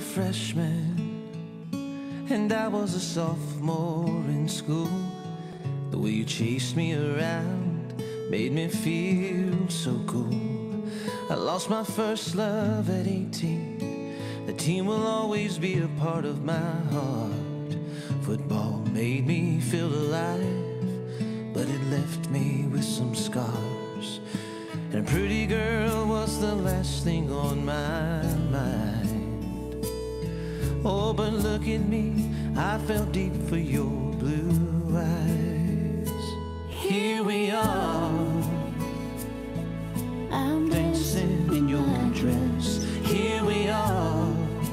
freshman and I was a sophomore in school. The way you chased me around made me feel so cool. I lost my first love at 18. The team will always be a part of my heart. Football made me feel alive, but it left me with some scars. And a pretty girl was the last thing on my mind. Oh, but look at me, I fell deep for your blue eyes. Here we are, I'm dancing in your dress. Here we are,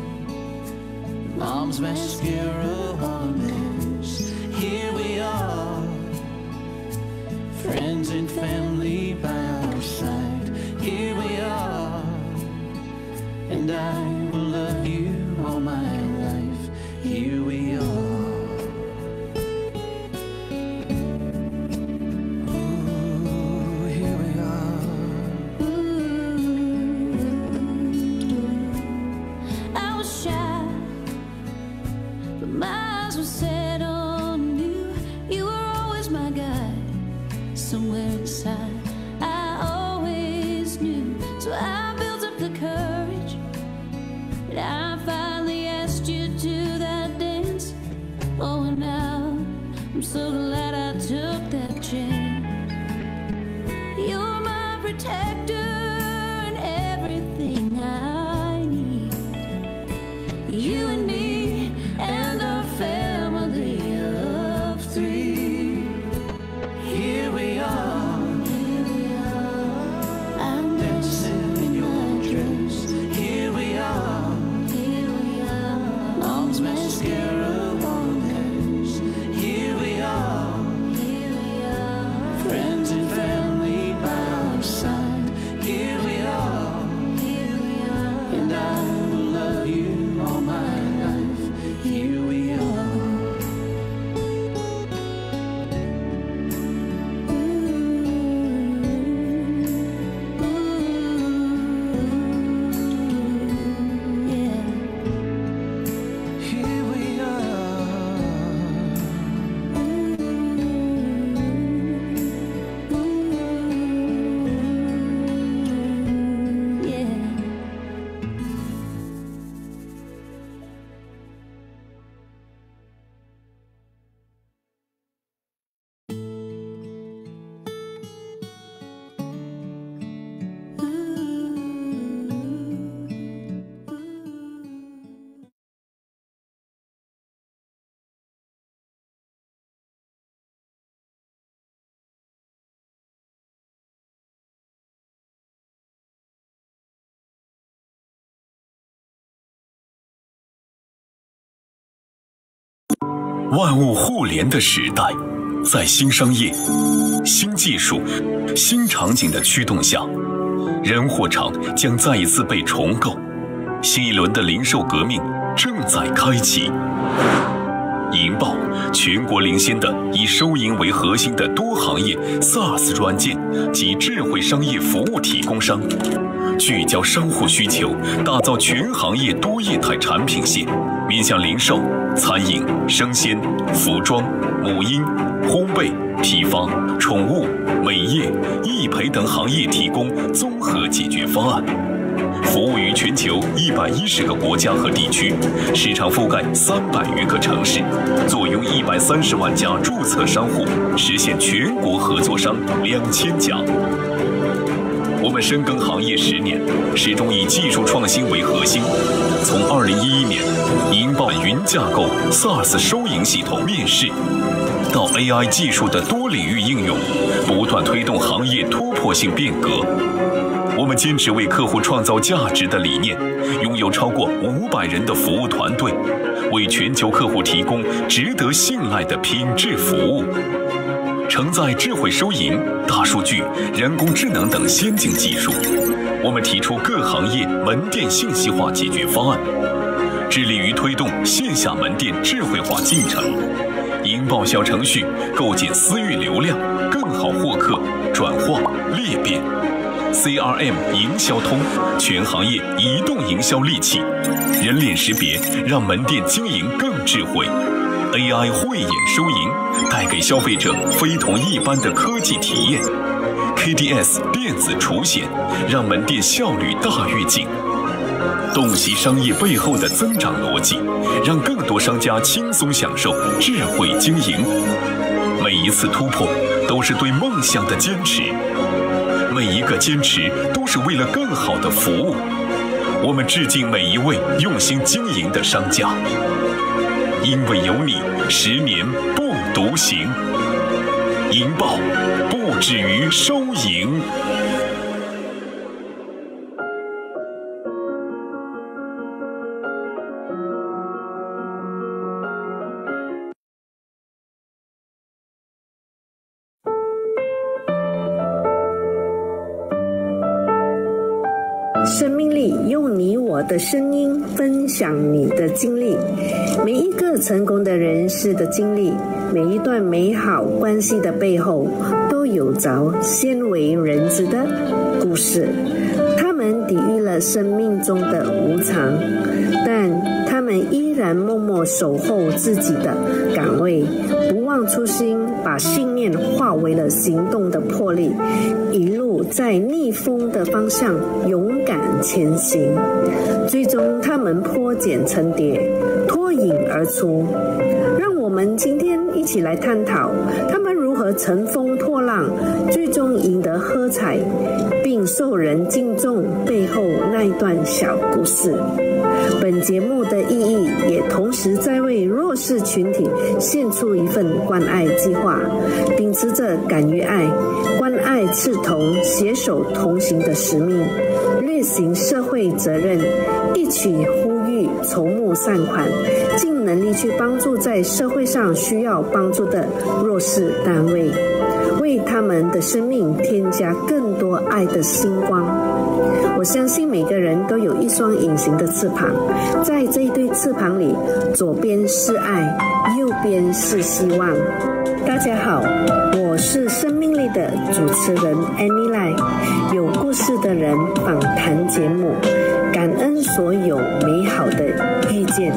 mom's mascara on a mess. Here we are, friends and family by our side. Here we are, and I will love you all my life. Here we are. I'm so glad I took that chance. You're my protector and everything I need. You and me and our family of three. Here we are, I'm dancing in your dress. Here we are, mom's mascara. 万物互联的时代，在新商业、新技术、新场景的驱动下，人货场将再一次被重构，新一轮的零售革命正在开启。银豹全国领先的以收银为核心的多行业 SaaS 软件及智慧商业服务提供商，聚焦商户需求，打造全行业多业态产品线，面向零售、餐饮、生鲜、服装、母婴、烘焙、批发、宠物、美业、易培等行业提供综合解决方案，服务于全球110个国家和地区，市场覆盖300余个城市，坐拥130万家注册商户，实现全国合作商2000家。我们深耕行业10年，始终以技术创新为核心。从2011年银豹云架构 SaaS 收银系统面世，到 AI 技术的多领域应用，不断推动行业突破性变革。我们坚持为客户创造价值的理念，拥有超过500人的服务团队，为全球客户提供值得信赖的品质服务。承载智慧收银、大数据、人工智能等先进技术，我们提出各行业门店信息化解决方案，致力于推动线下门店智慧化进程，引爆小程序构建私域流量，更好获客、转化、裂变。 CRM 营销通，全行业移动营销利器，人脸识别让门店经营更智慧。AI 慧眼收银，带给消费者非同一般的科技体验。KDS 电子除险，让门店效率大跃进。洞悉商业背后的增长逻辑，让更多商家轻松享受智慧经营。每一次突破都是对梦想的坚持，每一个坚持都是为了更好的服务。我们致敬每一位用心经营的商家，因为有你，10年不独行。赢爆不止于收赢。 生命力，用你我的声音分享你的经历。每一个成功的人士的经历，每一段美好关系的背后，都有着鲜为人知的故事。他们抵御了生命中的无常，但他们依然默默守候自己的岗位，不忘初心，把信念化为了行动的魄力，一路在逆风的方向勇敢前行。最终他们破茧成蝶，脱颖而出。让我们今天一起来探讨他们如何乘风破浪，最终赢得喝彩，并受人敬重背后那一段小故事。本节目的意义也同时在为弱势群体献出一份关爱计划，秉持着敢于爱、关爱赤同、携手同行的使命，履行社会责任，一起呼吁筹募善款，尽能力去帮助在社会上需要帮助的弱势单位，为他们的生命添加更多爱的星光。我相信每个人都有一双隐形的翅膀，在这一对翅膀里，左边是爱，右边是希望。大家好，我是生命力的主持人 Annie Lai， 有故事的人访谈节目，感恩所有美好的遇见。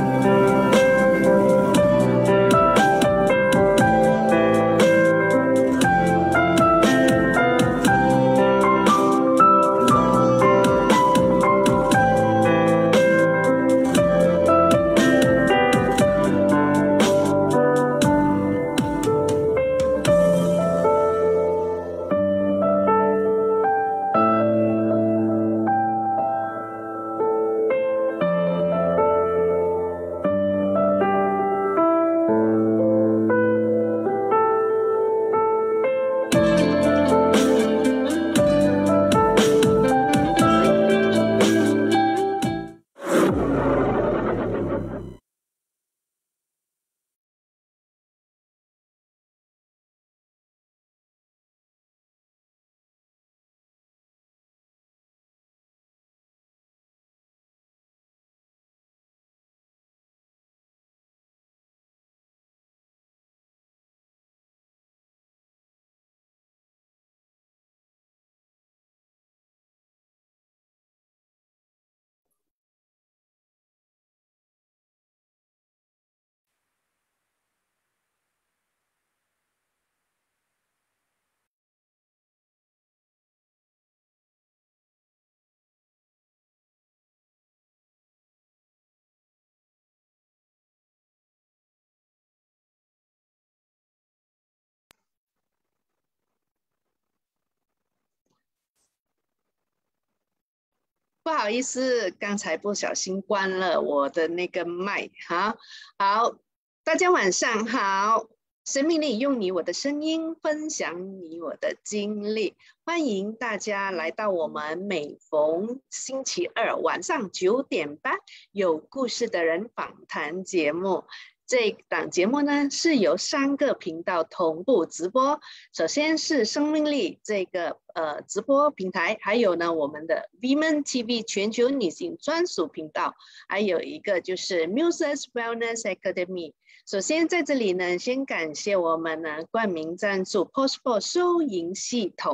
不好意思，刚才不小心关了我的那个麦。好，大家晚上好。生命力，用你我的声音分享你我的经历，欢迎大家来到我们每逢星期二晚上9点半有故事的人访谈节目。这档节目呢是由3个频道同步直播，首先是生命力这个直播平台，还有呢我们的 Viimen TV 全球女性专属频道，还有一个就是 Muses Wellness Academy。首先在这里呢，先感谢我们呢冠名赞助 Postport 收银系统。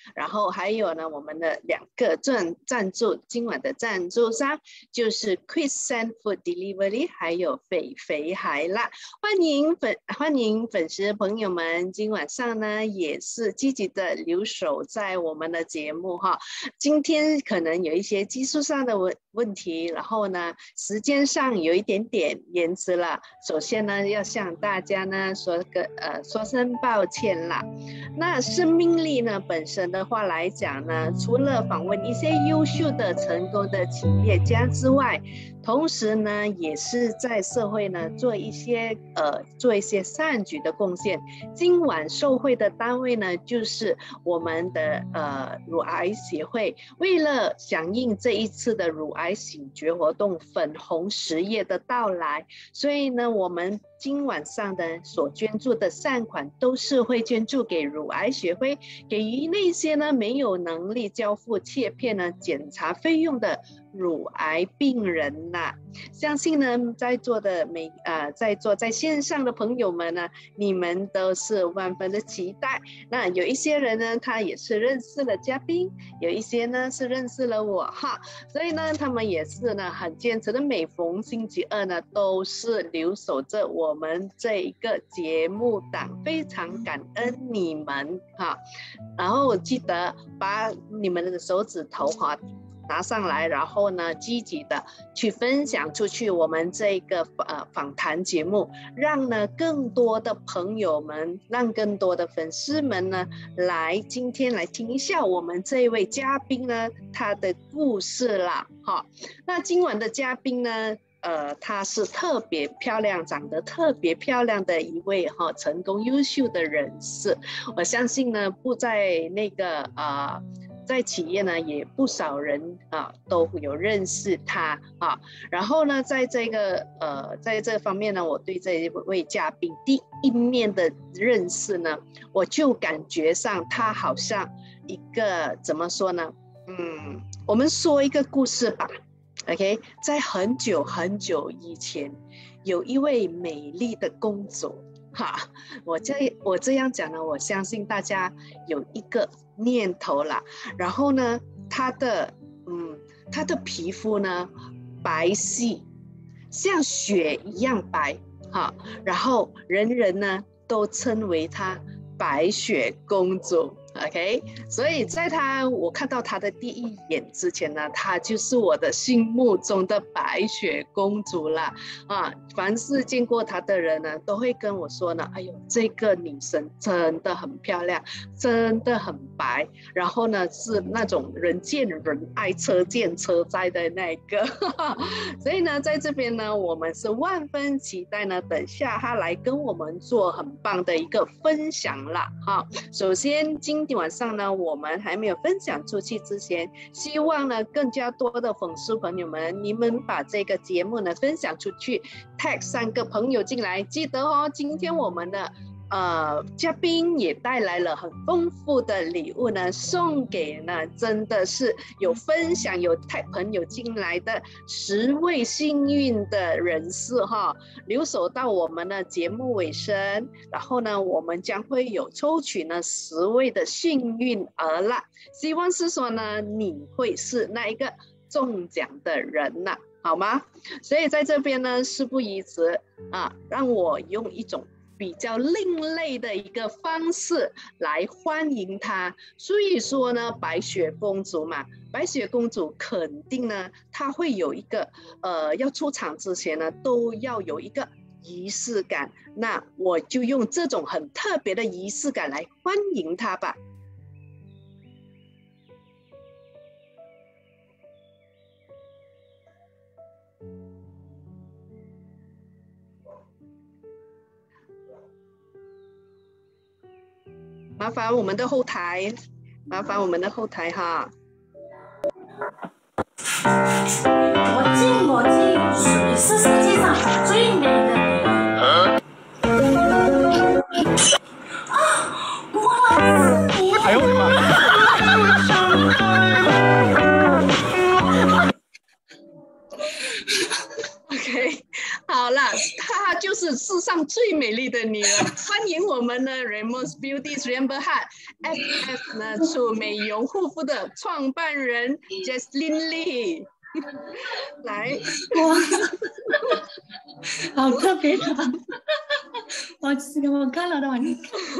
然后还有呢，我们的2个赞助，今晚的赞助商就是 Quick Food Delivery 还有肥肥海辣，欢迎粉丝朋友们，今晚上呢也是积极的留守在我们的节目哈。今天可能有一些技术上的问题，然后呢时间上有一点点延迟了，首先呢要向大家呢说声抱歉啦。那生命力呢本身的话来讲呢，除了访问一些优秀的成功的企业家之外，同时呢也是在社会呢做一些善举的贡献。今晚受惠的单位呢就是我们的乳癌协会，为了响应这一次的乳癌醒觉活动粉红10夜的到来，所以呢我们今晚上的所捐助的善款都是会捐助给乳癌协会，给予那些呢没有能力交付切片呢检查费用的乳癌病人呐。相信呢在座在线上的朋友们呢，你们都是万分的期待。那有一些人呢他也是认识了嘉宾，有一些呢是认识了我哈，所以呢他们也是呢很坚持的，每逢星期二呢都是留守着我们这一个节目档，非常感恩你们哈。然后我记得把你们的手指头哈拿上来，然后呢积极的去分享出去我们这个访谈节目，让呢更多的朋友们，让更多的粉丝们呢今天来听一下我们这一位嘉宾呢他的故事啦哈。那今晚的嘉宾呢她是特别漂亮，长得特别漂亮的一位成功优秀的人士。我相信呢不在那个在企业呢也不少人都有认识他啊。然后呢在这方面呢，我对这一位嘉宾第一面的认识呢，我就感觉上他好像一个怎么说呢，我们说一个故事吧。OK， 在很久很久以前，有一位美丽的公主哈，我这样讲呢，我相信大家有一个念头啦。然后呢，她的皮肤呢白皙，像雪一样白哈，然后人人呢都称为她白雪公主。OK， 所以在我看到她的第一眼之前呢，她就是我的心目中的白雪公主啦啊！凡是见过她的人呢，都会跟我说呢，哎呦，这个女生真的很漂亮，真的很白，然后呢是那种人见人爱，车见车载的那个。所以呢，在这边呢，我们是万分期待呢，等下她来跟我们做很棒的一个分享啦哈。首先今天晚上呢，我们还没有分享出去之前，希望呢更加多的粉丝朋友们，你们把这个节目呢分享出去 ，tag 3个朋友进来，记得哦，今天我们的嘉宾也带来了很丰富的礼物呢，送给呢真的是有分享有带朋友进来的10位幸运的人士哈，留守到我们的节目尾声，然后呢我们将会有抽取呢10位的幸运儿啦，希望是说呢你会是那一个中奖的人呐，好吗？所以在这边呢事不宜迟让我用一种比较另类的一个方式来欢迎她。所以说呢，白雪公主嘛，白雪公主肯定呢，她会有一个要出场之前呢，都要有一个仪式感。那我就用这种很特别的仪式感来欢迎她吧。麻烦我们的后台哈。 我记，谁是世界上最美的女人？我是你！哎呦我的妈 ！OK， 好了，她就是世上最美丽的女人。欢迎我们的 Ramos Beauty's Rainbow Heart FF 呢出美容护肤的创办人 Jessline Lee。来， 好特别的，我看了的晚。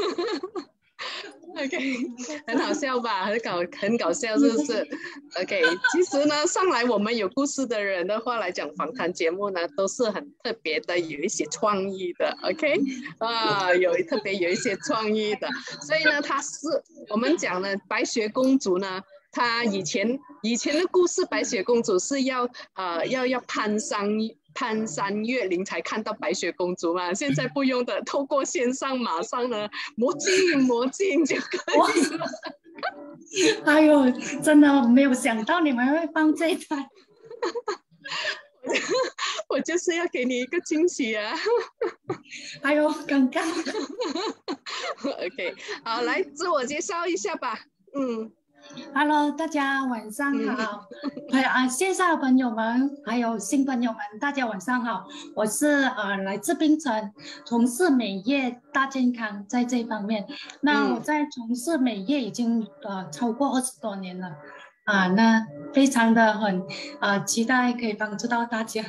OK， 很好笑吧？很搞笑，是不是 ？OK， 其实呢，上来我们有故事的人的话来讲，访谈节目呢都是很特别的，有一些创意的。OK， 有一些创意的，所以呢，我们讲呢，白雪公主呢。她以前的故事，白雪公主是要攀山越岭才看到白雪公主嘛，现在不用的，透过线上马上呢魔镜就可以了。 哎呦，真的没有想到你们会放这一台。 我就是要给你一个惊喜啊！ 哎呦，尴尬。 OK， 好，来自我介绍一下吧。 Hello， 大家晚上好。线上的朋友们，还有新朋友们，大家晚上好。我是来自槟城，从事美业大健康在这方面。那我在从事美业已经超过20多年了。那非常的期待可以帮助到大家。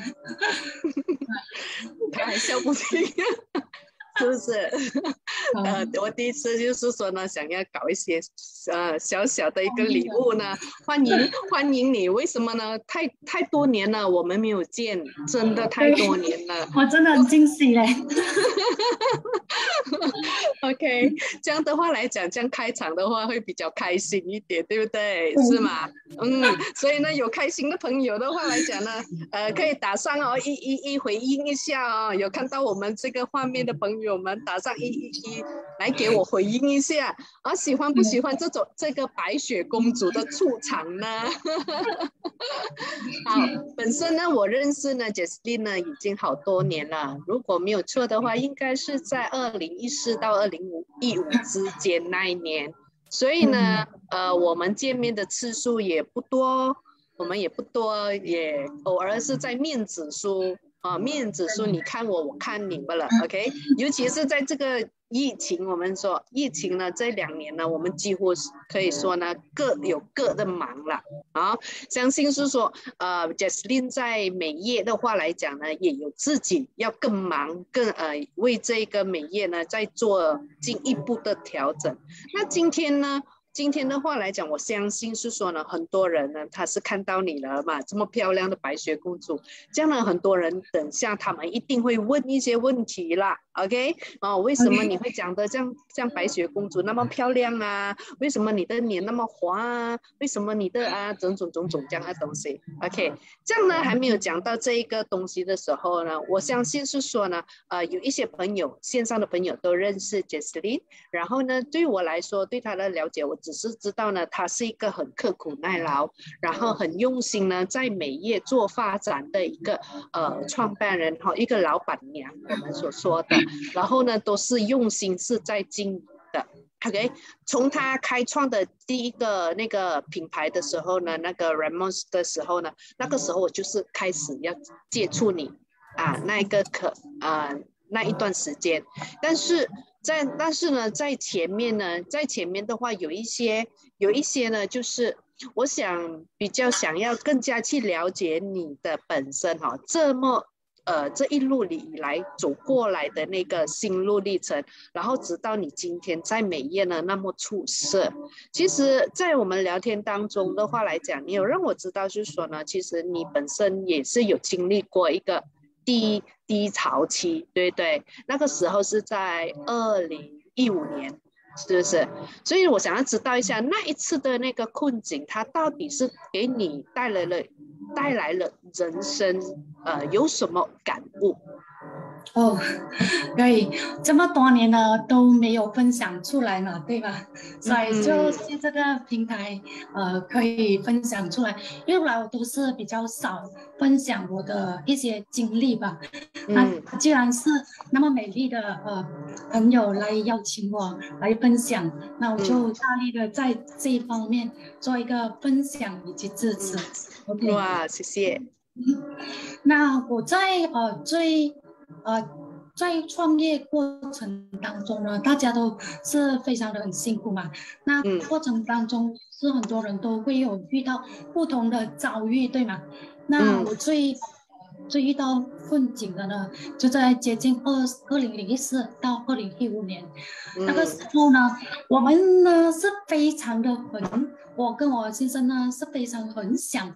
他还笑不停。是不是？我第一次就是说呢，想要搞一些小小的一个礼物呢，欢迎你。为什么呢？太多年了，我们没有见，真的太多年了。 我真的很惊喜嘞。 OK， 这样的话来讲，这样开场的话会比较开心一点，对不对？是吗？所以呢，有开心的朋友的话来讲呢，可以打上一回应一下有看到我们这个画面的朋友们打上111来给我回应一下喜欢不喜欢这个白雪公主的出场呢？好，本身呢我认识呢 Jessline 呢已经好多年了，如果没有错的话，应该是在2014到2015之间那一年，所以呢我们见面的次数也不多，也偶尔是在面子书。面子书你看我看你们了 ，OK？ 尤其是在这个疫情，我们说疫情呢这2年呢，我们几乎可以说呢各有各的忙了相信是说Jessline 在美业的话来讲呢，也有自己要更忙，为这个美业呢在做进一步的调整。那今天的话来讲，我相信是说呢，很多人呢他是看到你了嘛，这么漂亮的白雪公主，这样呢很多人等下他们一定会问一些问题啦 ，OK？ 为什么你会讲的像白雪公主那么漂亮啊？为什么你的脸那么滑啊？为什么你的种种这样的东西 ，OK？ 这样呢还没有讲到这一个东西的时候呢，我相信是说呢，有一些朋友线上的朋友都认识 Jessline， 然后呢对我来说对她的了解，我只是知道呢，她是一个很刻苦耐劳，然后很用心呢，在美业做发展的一个创办人一个老板娘，我们所说的，然后呢，都是用心是在经营的。OK， 从她开创的第一个那个品牌的时候呢，那个 Ramos 的时候呢，那个时候我就是开始要接触你那一段时间，但是呢，在前面的话，有一些呢，就是我比较想要更加去了解你的本身这一路以来走过来的那个心路历程，然后直到你今天在美业呢那么出色。其实在我们聊天当中的话来讲，你有让我知道就是说呢，其实你本身也是有经历过一个低潮期，对不对？那个时候是在2015年，是不是？所以我想要知道一下那一次的那个困境，它到底是给你带来了人生有什么感悟？ 可以这么多年了都没有分享出来嘛，对吧？所以就是这个平台可以分享出来，因为我都是比较少分享我的一些经历吧。既然是那么美丽的朋友来邀请我来分享，那我就大力的在这一方面做一个分享以及支持。OK， 哇，谢谢。 那我在在创业过程当中呢，大家都是非常的很辛苦嘛。那过程当中是很多人都会有遇到不同的遭遇，对吗？那我最遇到困境的呢，就在接近2004到2015年，那个时候呢，我们呢是非常的我跟我先生呢是非常很想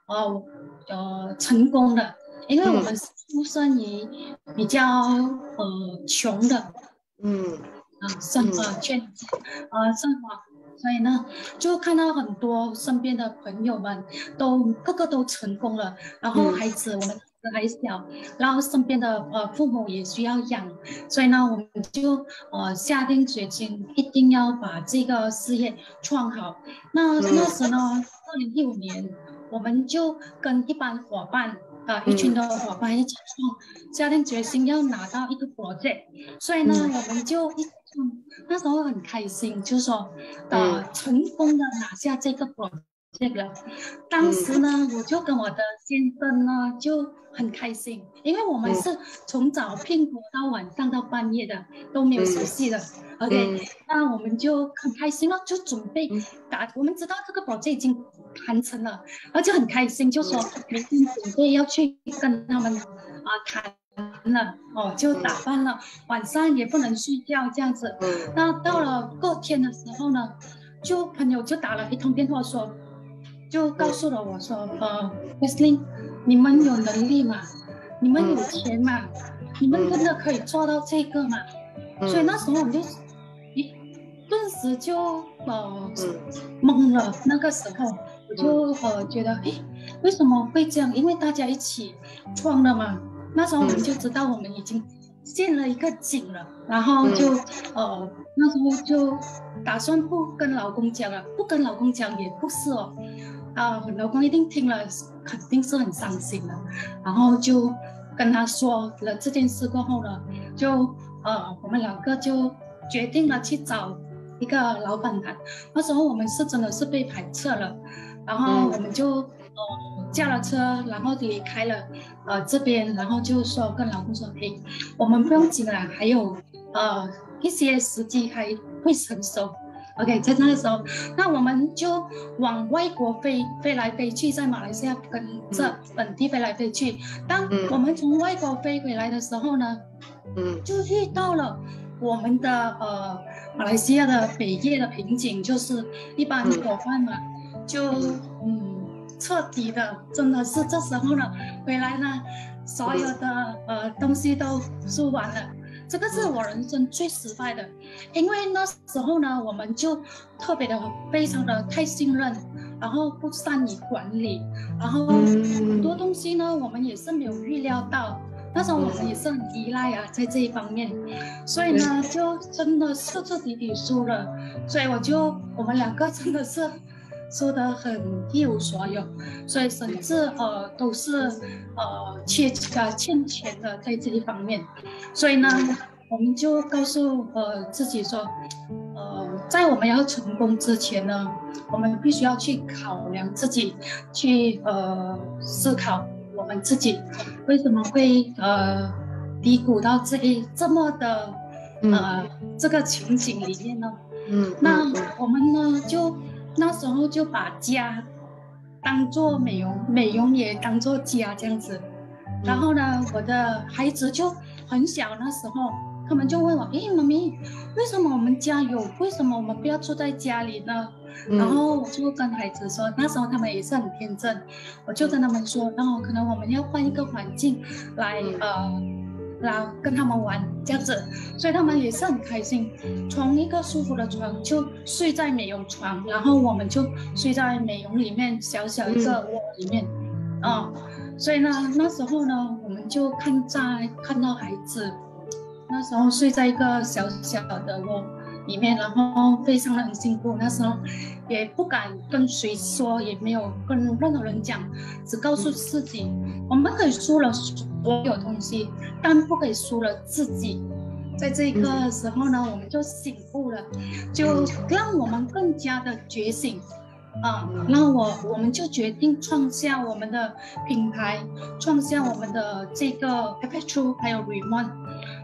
成功的。因为我们出生于比较穷的生活圈子生活，所以呢就看到很多身边的朋友们个个都成功了，然后我们还小，然后身边的父母也需要养，所以呢我们就下定决心一定要把这个事业创好。那时呢2015年我们就跟一班伙伴一群的伙伴一起下定决心要拿到一个 project， 所以呢我们就那时候很开心，就是说成功的拿下这个 project 了。当时呢我就跟我的先生呢就很开心，因为我们是从早拼搏到晚上到半夜的，都没有休息的。OK， 那我们就很开心了，就准备我们知道这个 project 已经谈成了，而且很开心，就说明天准备要去跟他们谈了就打扮了，晚上也不能睡觉这样子。那到了过天的时候呢，朋友就打了一通电话就告诉了我说Jessline， 你们有能力吗？你们有钱吗？你们真的可以做到这个吗？所以那时候我们就顿时就懵了。那个时候我就觉得为什么会这样？因为大家一起创了嘛。那时候我们就知道我们已经陷了一个井了，然后就那时候就打算不跟老公讲了，不跟老公讲也不是老公一定听了肯定是很伤心的，然后就跟他说了这件事过后呢，就我们两个就决定了去找一个老板谈。那时候我们是真的是被排斥了，然后我们就驾了车，然后离开了这边，然后就说跟老公说我们不用紧了，还有一些时机还会成熟。OK， 在那个时候，那我们就往外国飞来飞去，在马来西亚跟着本地飞来飞去。当我们从外国飞回来的时候呢，就遇到了我们的马来西亚的北业的瓶颈，就是一般伙伴嘛，就彻底的，真的是这时候呢回来呢，所有的东西都输完了。这个是我人生最失败的，因为那时候呢，我们就特别的非常的太信任，然后不善于管理，然后很多东西呢，我们也是没有预料到。那时候我们也是很依赖在这一方面，所以呢，就真的彻彻底底输了。所以我们两个真的是输得很一无所有，所以甚至都是欠钱的在这一方面。所以呢，我们就告诉自己说，在我们要成功之前呢，我们必须要去考量自己，去思考我们自己为什么会低谷到这么的这个情景里面呢？那我们呢那时候就把家当做美容也当做家这样子。然后呢，我的孩子就很小，那时候他们就问我，妈咪，为什么我们家有，为什么我们不要住在家里呢？然后我就跟孩子说，那时候他们也是很天真，我就跟他们说，然后可能我们要换一个环境来跟他们玩这样子，所以他们也是很开心。从一个舒服的床就睡在美容床，然后我们就睡在美容里面小小一个窝里面所以呢，那时候呢，我们就看到孩子那时候睡在一个小小的窝里面，然后非常的很辛苦。那时候也不敢跟谁说，也没有跟任何人讲，只告诉自己，我们可以输了所有东西，但不可以输了自己。在这个时候呢，我们就醒悟了，就让我们更加的觉醒那我们就决定创下我们的品牌，创下我们的这个 Perpetual 还有 Viimen。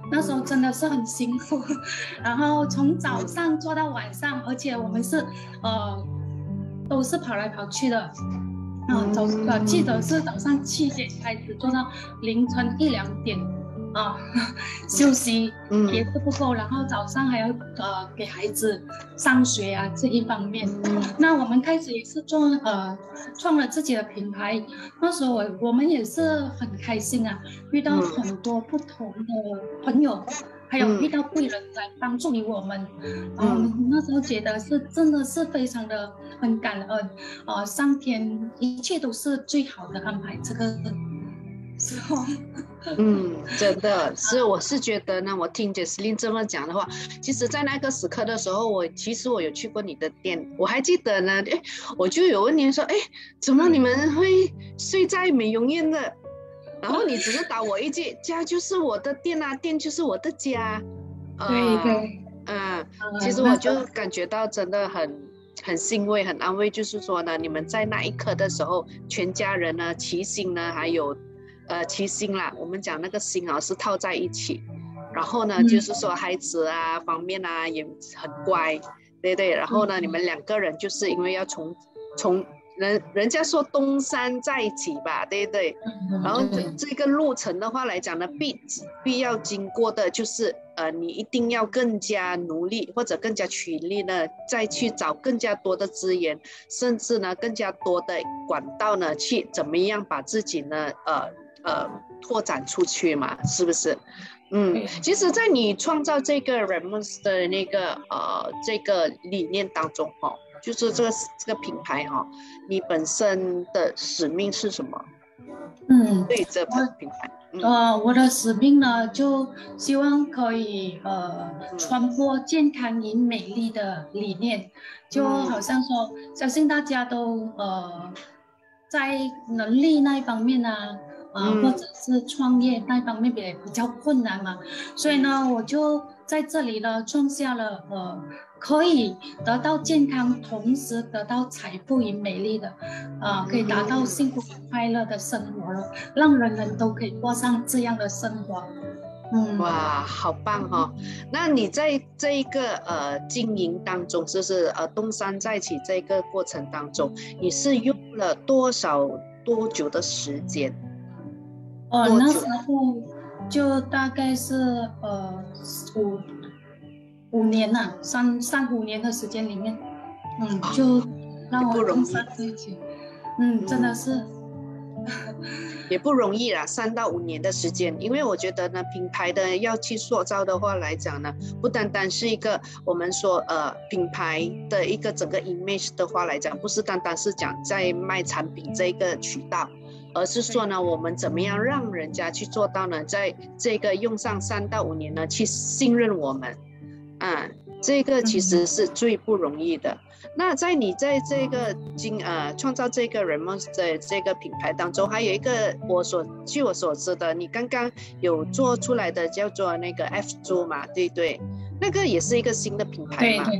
那时候真的是很辛苦，然后从早上做到晚上，而且我们是都是跑来跑去的。记得是早上7点开始做到凌晨1、2点休息也是不够，然后早上还要给孩子上学啊这一方面。那我们开始也是创了自己的品牌，那时候我们也是很开心啊，遇到很多不同的朋友，还有遇到贵人来帮助于我们，那时候觉得是真的是非常的很感恩，上天一切都是最好的安排，这个时候。 真的是，我是觉得呢，我听 Jessline 这么讲的话，其实在那个时刻的时候，我有去过你的店，我还记得呢，我就有问你说，怎么你们会睡在美容院的？然后你只是打我一句，家就是我的店啊，店就是我的家。 对， 其实我就感觉到真的很欣慰，很安慰，就是说呢，你们在那一刻的时候，全家人呢齐心呢，还有齐心啦，我们讲那个心是套在一起，然后呢，就是说孩子啊方面啊也很乖，对对，然后呢，你们2个人就是因为要从人家说东山再起吧，对不对？然后这个路程的话来讲呢，必要经过的就是你一定要更加努力或者更加取力呢，再去找更加多的资源，甚至呢更加多的管道呢，去怎么样把自己呢拓展出去嘛，是不是？其实在你创造这个 Viimen 的那个这个理念当中就是这个品牌你本身的使命是什么？对这个品牌， 我的使命呢，就希望可以传播健康与美丽的理念，就好像说，相信大家都在能力那一方面或者是创业那一方面比较困难嘛，所以呢，我就在这里呢创下了可以得到健康，同时得到财富与美丽的可以达到幸福快乐的生活了，让人人都可以过上这样的生活。 哇，好棒那你在这一个经营当中，就是东山再起这个过程当中，你是用了多久的时间？ 那时候就大概是5年3-5年的时间里面，就让我东山再起，真的是也不容易啦，3到5年的时间，因为我觉得呢，品牌的要去塑造的话来讲呢，不单单是一个我们说品牌的一个整个 image 的话来讲，不是单单是讲在卖产品这个渠道，而是说呢，我们怎么样让人家去做到呢，在这个用上3到5年呢，去信任我们，这个其实是最不容易的。那在你在这个创造这个 Viimen 的这个品牌当中，还有一个据我所知的，你刚刚有做出来的叫做那个 F 猪嘛，对不对？那个也是一个新的品牌嘛。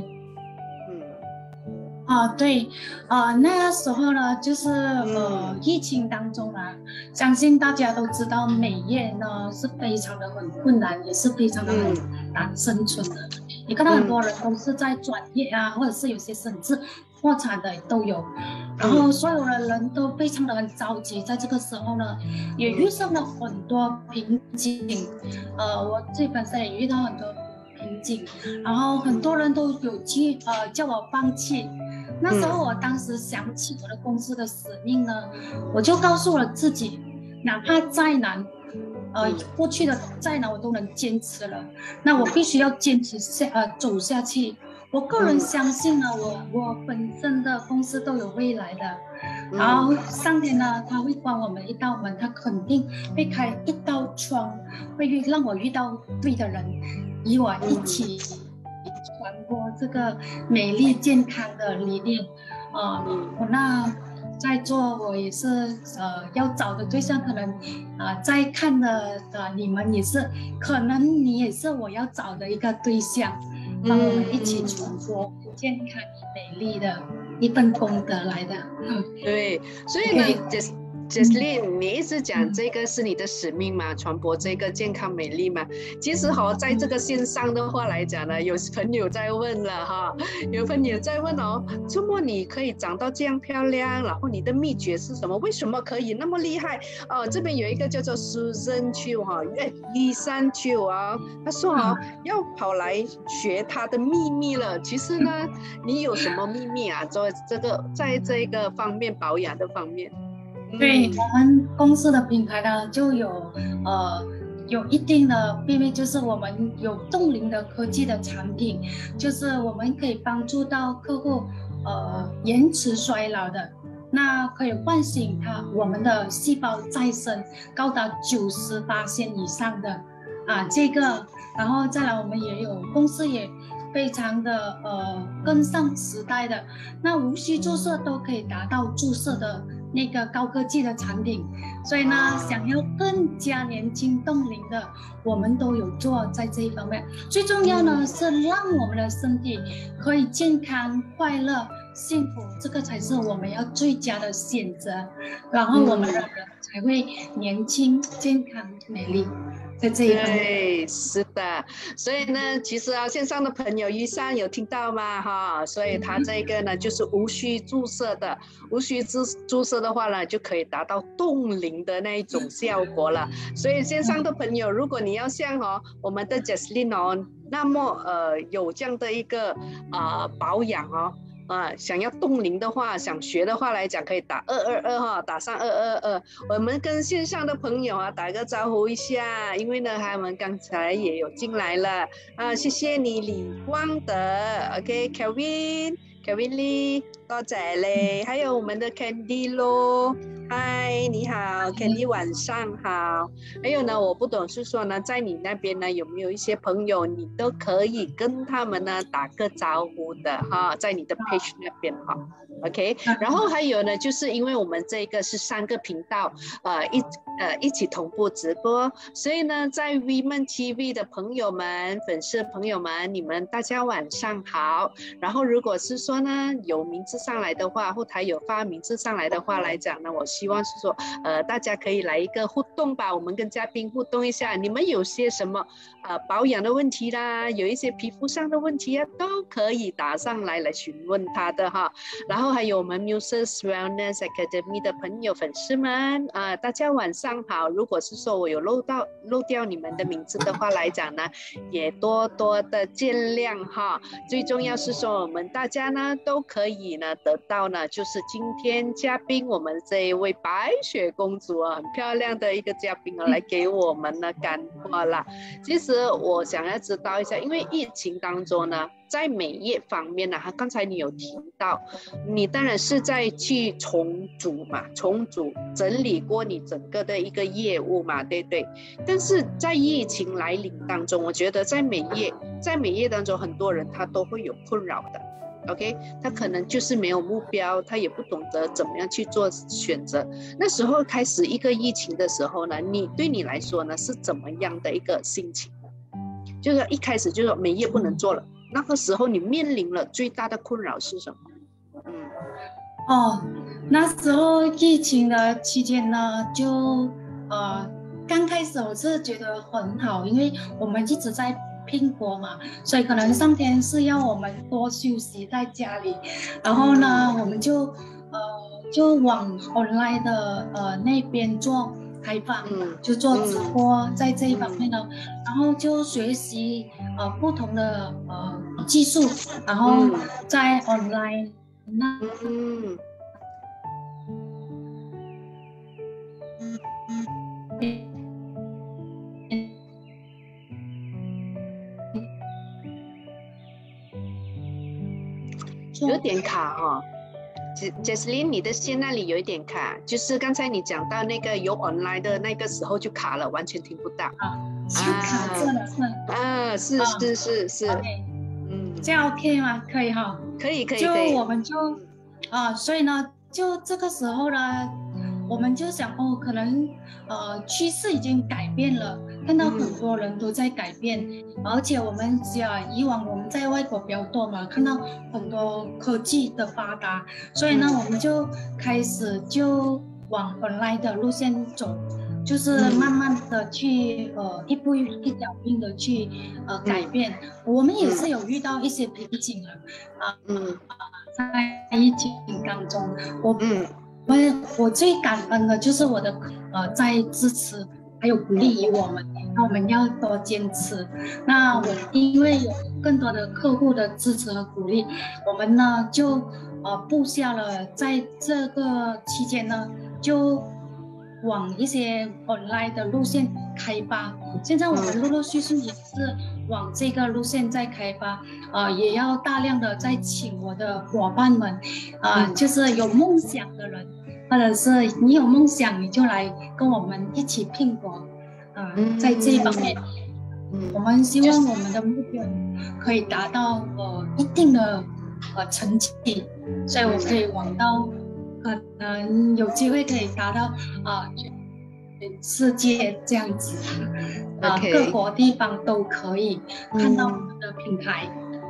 对，那时候呢，就是疫情当中相信大家都知道，美业呢是非常的很困难，也是非常的很难生存的。你看到很多人都是在转业或者是有些甚至破产的都有，然后所有的人都非常的很着急，在这个时候呢，也遇上了很多瓶颈。我自己本身也遇到很多瓶颈，然后很多人都有去叫我放弃。那时候我当时想起我的公司的使命呢，我就告诉了自己，哪怕再难，过去的再难我都能坚持了，那我必须要坚持走下去。我个人相信呢，我本身的公司都有未来的，然后上天呢，他会关我们一道门，他肯定会开一道窗，会让我遇到对的人，与我一起传播这个美丽健康的理念。我那在做，我也是要找的对象，可能在看的你们也是，可能你也是我要找的一个对象，帮我们一起传播健康与美丽的一份功德来的。 对，所以呢 Jessline，你一直讲这个是你的使命嘛，传播这个健康美丽嘛。其实在这个线上的话来讲呢，有朋友在问了哈，有朋友在问周末你可以长到这样漂亮，然后你的秘诀是什么？为什么可以那么厉害？这边有一个叫做 Susan Chu 玉山Chu 他说要跑来学他的秘密了。其实呢，你有什么秘密啊？在这个方面保养的方面。 对，我们公司的品牌呢，就有一定的秘密，就是我们有冻龄的科技的产品，就是我们可以帮助到客户延迟衰老的，那可以唤醒我们的细胞再生高达90%以上的这个，然后再来我们也有公司也非常的跟上时代的，那无需注射都可以达到注射的那个高科技的产品，所以呢，想要更加年轻冻龄的，我们都有做在这一方面。最重要呢是让我们的身体可以健康、快乐、幸福，这个才是我们要最佳的选择，然后我们的人才会年轻、健康、美丽。在这一方面， 对，是的，所以呢，其实线上的朋友玉山有听到吗？所以他这个呢就是无需注射的，无需注射的话呢，就可以达到冻龄的那一种效果了。所以线上的朋友，如果你要像我们的 Jessline 那么有这样的一个保养想要冻龄的话，想学的话来讲，可以打222打上222。我们跟线上的朋友打个招呼一下，因为呢他们刚才也有进来了谢谢你李光德 ，OK，Kevin Lee， 多謝你，还有我们的 Candy 咯，嗨，你好 ，Candy 晚上好。还有呢，我不懂是说呢，在你那边呢有没有一些朋友，你都可以跟他们呢打个招呼的在你的 page 那边OK， 然后还有呢，就是因为我们这个是3个频道一起同步直播，所以呢，在 Viimen TV 的朋友们、粉丝朋友们，你们大家晚上好。然后如果是说呢有名字上来的话，后台有发名字上来的话来讲呢，我希望是说大家可以来一个互动吧，我们跟嘉宾互动一下，你们有些什么保养的问题啦，有一些皮肤上的问题都可以打上来询问他的然后还有我们 Muses Wellness Academy 的朋友粉丝们大家晚上好。如果是说我有漏掉你们的名字的话来讲呢，也多多的见谅最重要是说我们大家呢都可以呢得到呢，就是今天嘉宾我们这一位白雪公主很漂亮的一个嘉宾来给我们呢干货啦。其实我想要知道一下，因为疫情当中呢，在美业方面呢，刚才你有提到，你当然是在去重组整理过你整个的一个业务嘛，对不对？但是在疫情来临当中，我觉得在美业当中，很多人他都会有困扰的。OK， 他可能就是没有目标，他也不懂得怎么样去做选择。那时候开始一个疫情的时候呢，对你来说呢是怎么样的一个心情呢？就是一开始就说美业不能做了，那个时候你面临了最大的困扰是什么？ 那时候疫情的期间呢，就刚开始我是觉得很好，因为我们一直在拼搏嘛，所以可能上天是要我们多休息在家里，然后呢，我们就往 online 的那边做开放，就做直播，在这一方面呢，然后就学习不同的技术，然后在 online 有点卡Jessline， 你的线那里有一点卡，就是刚才你讲到那个有 online 的那个时候就卡了，完全听不到就卡住了是 okay， 这样 OK 吗？可以可以就我们就所以呢，就这个时候呢，我们就想可能趋势已经改变了，看到很多人都在改变，而且我们以往我们在外国比较多嘛，看到很多科技的发达，所以呢，我们就开始就往online 的路线走，就是慢慢的去一步一脚印的去改变。我们也是有遇到一些瓶颈在疫情当中，我最感恩的就是我的在支持还有鼓励于我们，那我们要多坚持。那我因为有更多的客户的支持和鼓励，我们呢就布下了在这个期间呢就往一些 online 的路线开发。现在我们陆陆续续也是往这个路线在开发，也要大量的在请我的伙伴们，就是有梦想的人，或者是你有梦想，你就来跟我们一起拼搏，在这一方面，我们希望我们的目标可以达到一定的成绩，所以我可以往到可能有机会可以达到全世界这样子，各国地方都可以看到我们的品牌。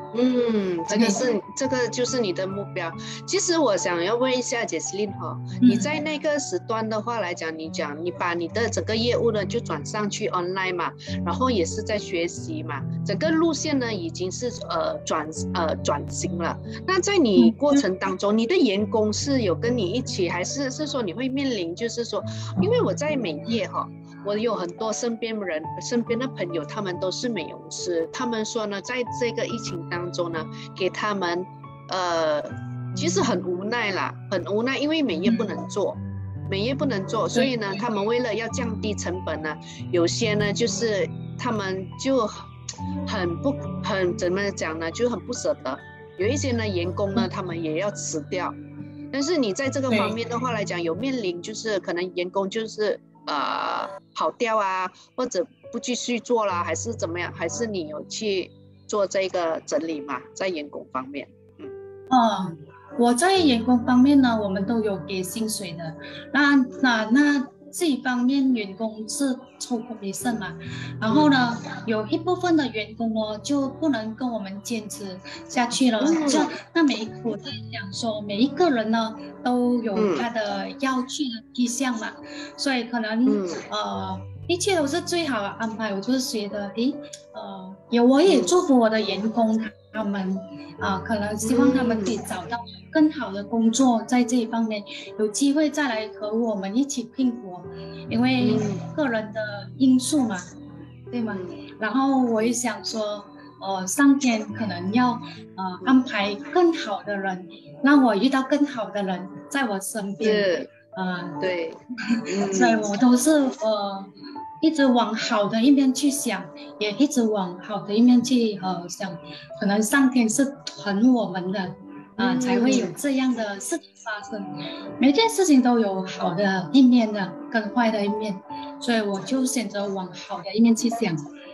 这个就是你的目标。其实我想要问一下 Jessline 你在那个时段的话来讲，你把你的整个业务呢就转上去 online 嘛，然后也是在学习嘛，整个路线呢已经是转型了。那在你过程当中，你的员工是有跟你一起，还是说你会面临就是说，因为我在美业我有很多身边的朋友，他们都是美容师，他们说呢，在这个疫情当中呢，给他们其实很无奈啦，很无奈，因为美业不能做，所以呢，他们为了要降低成本呢，有些呢就是他们就很怎么讲呢，就很不舍得，有一些呢员工呢，他们也要辞掉。但是你在这个方面的话来讲，有面临就是可能员工就是跑掉啊，或者不继续做啦，还是怎么样？还是你有去做这个整理嘛？在员工方面， 我在员工方面呢，我们都有给薪水的。那这一方面，员工是抽commission嘛，然后呢，有一部分的员工呢就不能跟我们坚持下去了。我在想说，每一个人呢都有他的要去的地向嘛，所以可能一切都是最好的安排。我就是觉得，我也祝福我的员工他们可能希望他们可以找到更好的工作，在这一方面有机会再来和我们一起拼搏，因为个人的因素嘛，对吗？然后我也想说，上天可能要安排更好的人，让我遇到更好的人在我身边。 对， 所以我都是一直往好的一面去想，也一直往好的一面去想，可能上天是疼我们的才会有这样的事情发生。每件事情都有好的一面的跟坏的一面，所以我就选择往好的一面去想。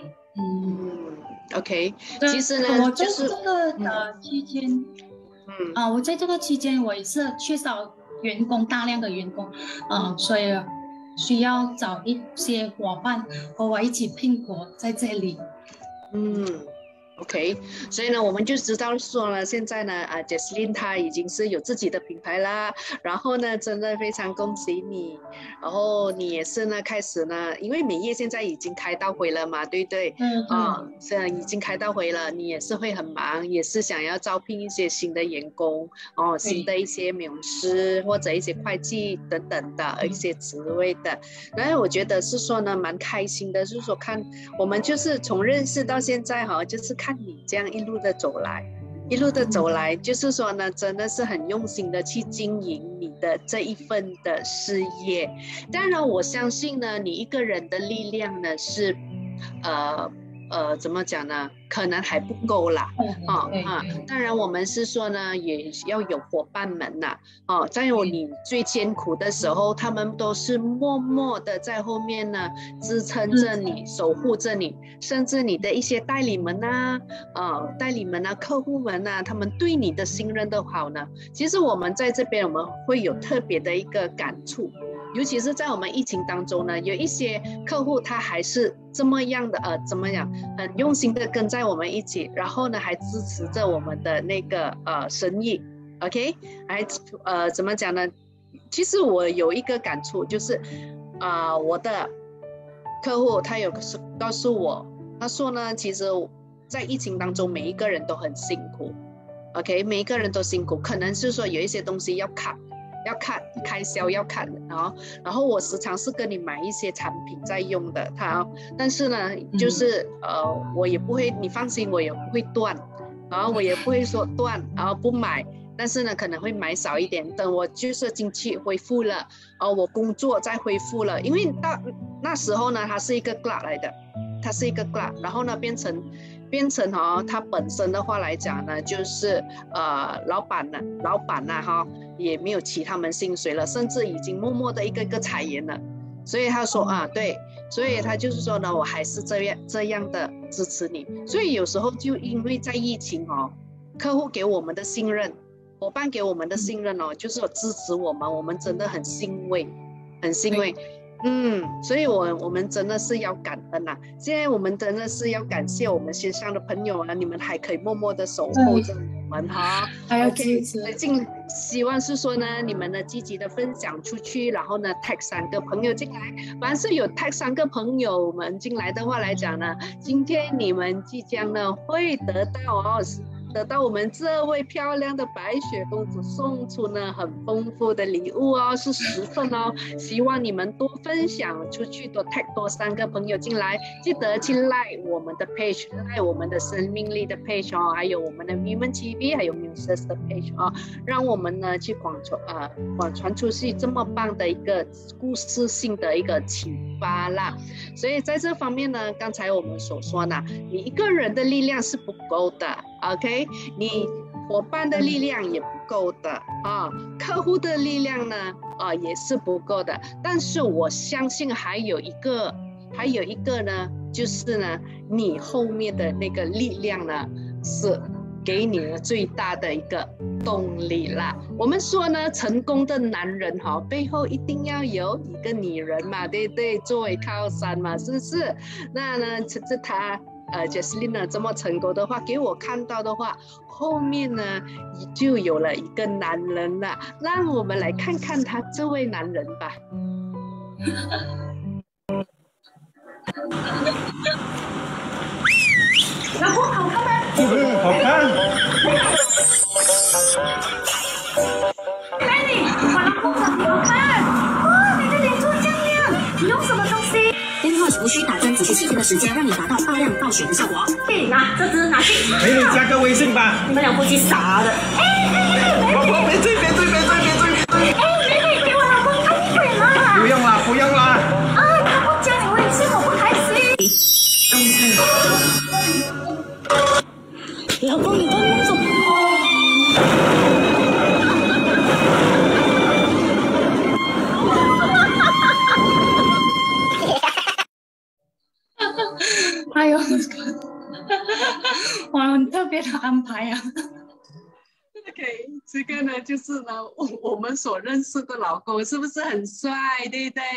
OK， 其实呢， 我在这个期间，我在这个期间我也是缺少大量的员工，所以需要找一些伙伴和我一起拼搏在这里。 OK， 所以呢，我们就知道说了，现在呢，Jessline 她已经是有自己的品牌啦。然后呢，真的非常恭喜你。然后你也是呢，开始呢，因为美业现在已经开到回了嘛，对不对？现在已经开到回了，你也是会很忙，也是想要招聘一些新的员工新的一些美容师或者一些会计等等的一些职位的。然后我觉得是说呢，蛮开心的，就是说看我们就是从认识到现在就是看你这样一路的走来，就是说呢，真的是很用心的去经营你的这一份的事业。当然我相信呢，你一个人的力量呢是怎么讲呢，可能还不够啦。当然我们是说呢，也要有伙伴们呐。在你最艰苦的时候，他们都是默默的在后面呢支撑着你，守护着你，甚至你的一些代理们客户们他们对你的信任都好呢。其实我们在这边我们会有特别的一个感触，尤其是在我们疫情当中呢，有一些客户他还是这么样的怎么样，很用心的跟在我们一起，然后呢还支持着我们的那个生意 ，OK， 还怎么讲呢？ 其实我有一个感触，就是我的客户他有告诉我，他说呢，其实在疫情当中，每一个人都很辛苦 ，OK， 每一个人都辛苦，可能是说有一些东西要看开销要看的，然后我时常是跟你买一些产品在用的，但是呢，就是我也不会，你放心，我也不会断，然后我也不会说断，然后不买。但是呢，可能会买少一点，等我就是经济恢复了，我工作再恢复了，因为到那时候呢，它是一个 glut 来的，它是一个 glut， 然后呢变成它本身的话来讲呢，就是老板呢也没有其他们薪水了，甚至已经默默的一个个裁员了，所以他说对，所以他就是说呢，我还是这样的支持你，所以有时候就因为在疫情客户给我们的信任。伙伴给我们的信任就是支持我们真的很欣慰，很欣慰。所以我们真的是要感恩啊！现在我们真的是要感谢我们线上的朋友啊，你们还可以默默的守候着我们哈， 还要支持。 希望是说呢，你们呢积极的分享出去，然后呢 tag 3个朋友进来。凡是有 tag 3个朋友们进来的话来讲呢，今天你们即将呢会得到我们这位漂亮的白雪公主送出呢很丰富的礼物是10份希望你们多分享出去，多 tag 多3个朋友进来，记得去 like 我们的 page， like 我们的生命力的 page 还有我们的 Viimen TV， 还有 Muses 的 page 让我们呢去广传出去这么棒的一个故事性的一个启发啦。所以在这方面呢，刚才我们所说呢，你一个人的力量是不够的 ，OK， 你伙伴的力量也不够的客户的力量呢也是不够的。但是我相信还有一个呢，就是呢，你后面的那个力量呢，是给你的最大的一个动力啦。我们说呢，成功的男人背后一定要有一个女人嘛，对不对？作为靠山嘛，是不是？那呢，他Jessline 呢这么成功的话，给我看到的话，后面呢就有了一个男人了。让我们来看看他这位男人吧。 老公好看吗？ 好看。 美女，我老公长得好看。哇，你的脸做这样，你用什么东西？ 电话无需打针，只需7天的时间，让你达到大量暴雪的效果。 对，拿这支拿去。 美女加个微信吧。 你们俩夫妻傻的。 美女，这边。 美女，给我老公看一点啦。 不用啦。 他不加你微信，我不开心。 老公，你在那种。 还有哇，很特别的安排啊。 OK， 这个呢就是呢我们所认识的老公是不是很帅，对不对？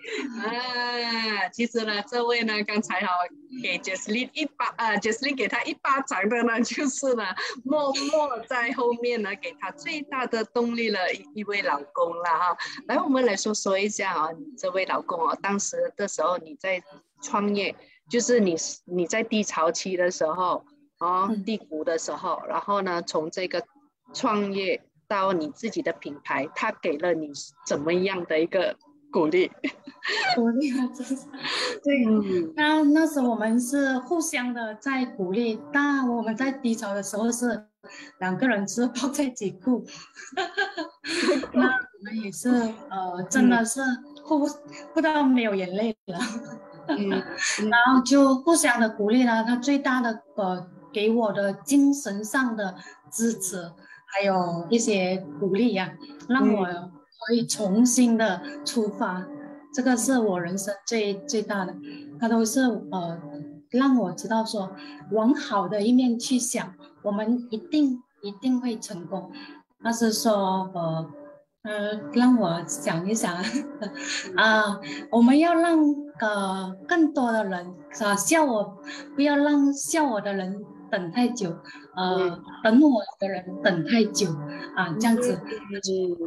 其实呢这位呢刚才给 Jessline Jessline 给他1巴掌的呢，就是呢默默在后面呢给他最大的动力了一位老公啦来，我们来说一下你这位老公当时的时候你在创业，就是你在低潮期的时候低谷的时候，然后呢从这个创业到你自己的品牌，他给了你怎么样的一个鼓励？ 鼓励啊，对，那时候我们是互相的在鼓励，但我们在低潮的时候是2个人是抱在一起哭，那我们也是真的是哭到没有眼泪了，然后就互相的鼓励了，他最大的给我的精神上的支持。还有一些鼓励让我可以重新的出发，这个是我人生最大的，它都是让我知道说往好的一面去想，我们一定会成功。但是说让我想一想我们要让更多的人笑我，不要让笑我的人等太久，等我的人等太久这样子。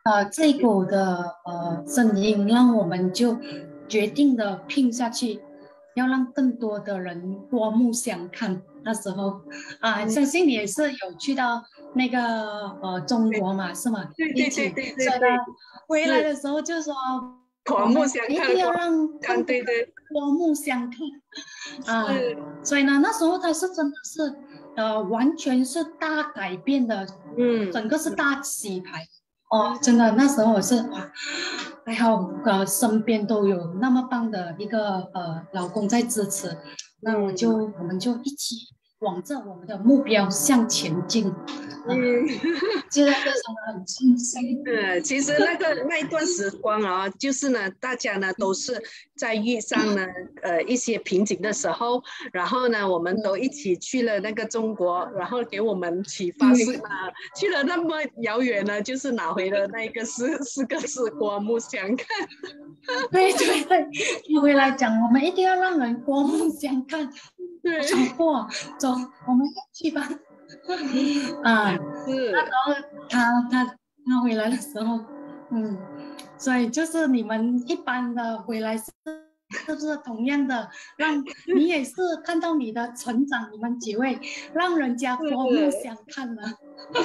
这股的声音，让我们就决定的拼下去，要让更多的人刮目相看。那时候相信你也是有去到那个中国嘛，是吗？ 对。 所以呢，回来的时候就说刮目相看， 一定要让对刮目相看所以呢，那时候他是真的是完全是大改变的，整个是大洗牌。真的，那时候我是哇，还好身边都有那么棒的一个老公在支持，那我们就一起往着我们的目标向前进。现在非常的很庆幸。 其实那一段时光啊，就是呢，大家呢都是在遇上呢一些瓶颈的时候，然后呢，我们都一起去了那个中国，然后给我们启发是呢，去了那么遥远呢，就是拿回了那个四个字刮目相看。 对，回来讲，我们一定要让人刮目相看。走，我们一起吧。 是。 那时候他回来的时候，所以就是你们一般的回来是不是同样的，让你也是看到你的成长，你们几位让人家刮目相看了。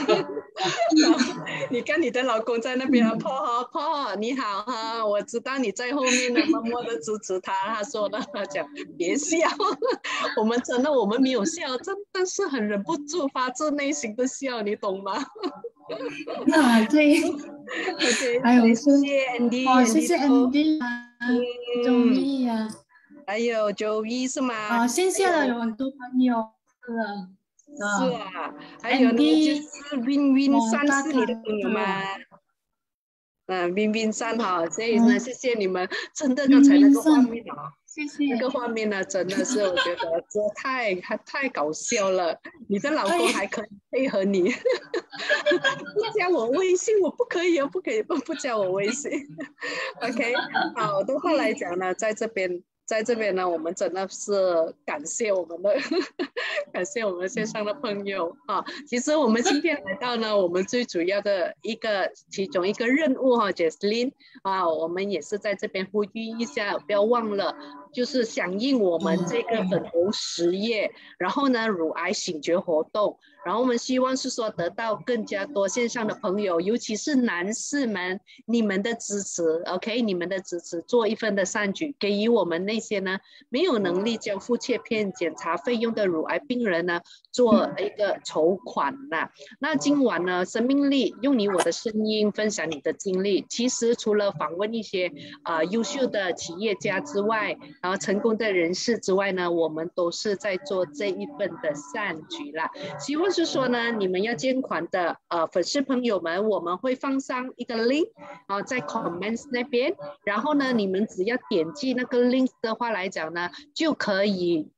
你看你的老公在那边婆你好哈，我知道你在后面呢，默默的支持他。他说的，他讲别笑，我们没有笑，真的是很忍不住发自内心的笑，你懂吗？ 对。 OK， 还有谢谢 Andy， 谢谢 Andy 周易还有周易是吗？ 线下的有很多朋友是啊，还有呢就是Viimen山是你的朋友吗？Viimen山哈，所以呢，谢谢你们，真的刚才那个画面谢谢。 那个画面呢，真的是我觉得这太搞笑了。你的老公还可以配合你，不加我微信，我不可以不加我微信。OK， 好的话来讲呢，在这边呢，我们真的是感谢我们线上的朋友啊。其实我们今天来到呢，我们最主要的其中一个任务Jessline 我们也是在这边呼吁一下，不要忘了，就是响应我们这个粉红10夜，然后呢，乳癌醒觉活动。然后我们希望是说得到更加多线上的朋友，尤其是男士们，你们的支持 ，OK， 你们的支持，做一份的善举，给予我们那些呢没有能力交付切片检查费用的乳癌病人呢，做一个筹款啦。那今晚呢，生命力用你我的声音分享你的经历。其实除了访问一些优秀的企业家之外，然后成功的人士之外呢，我们都是在做这一份的善举啦。希望是说呢，你们要捐款的粉丝朋友们，我们会放上一个 link 在 comments 那边，然后呢，你们只要点击那个 link 的话来讲呢，就可以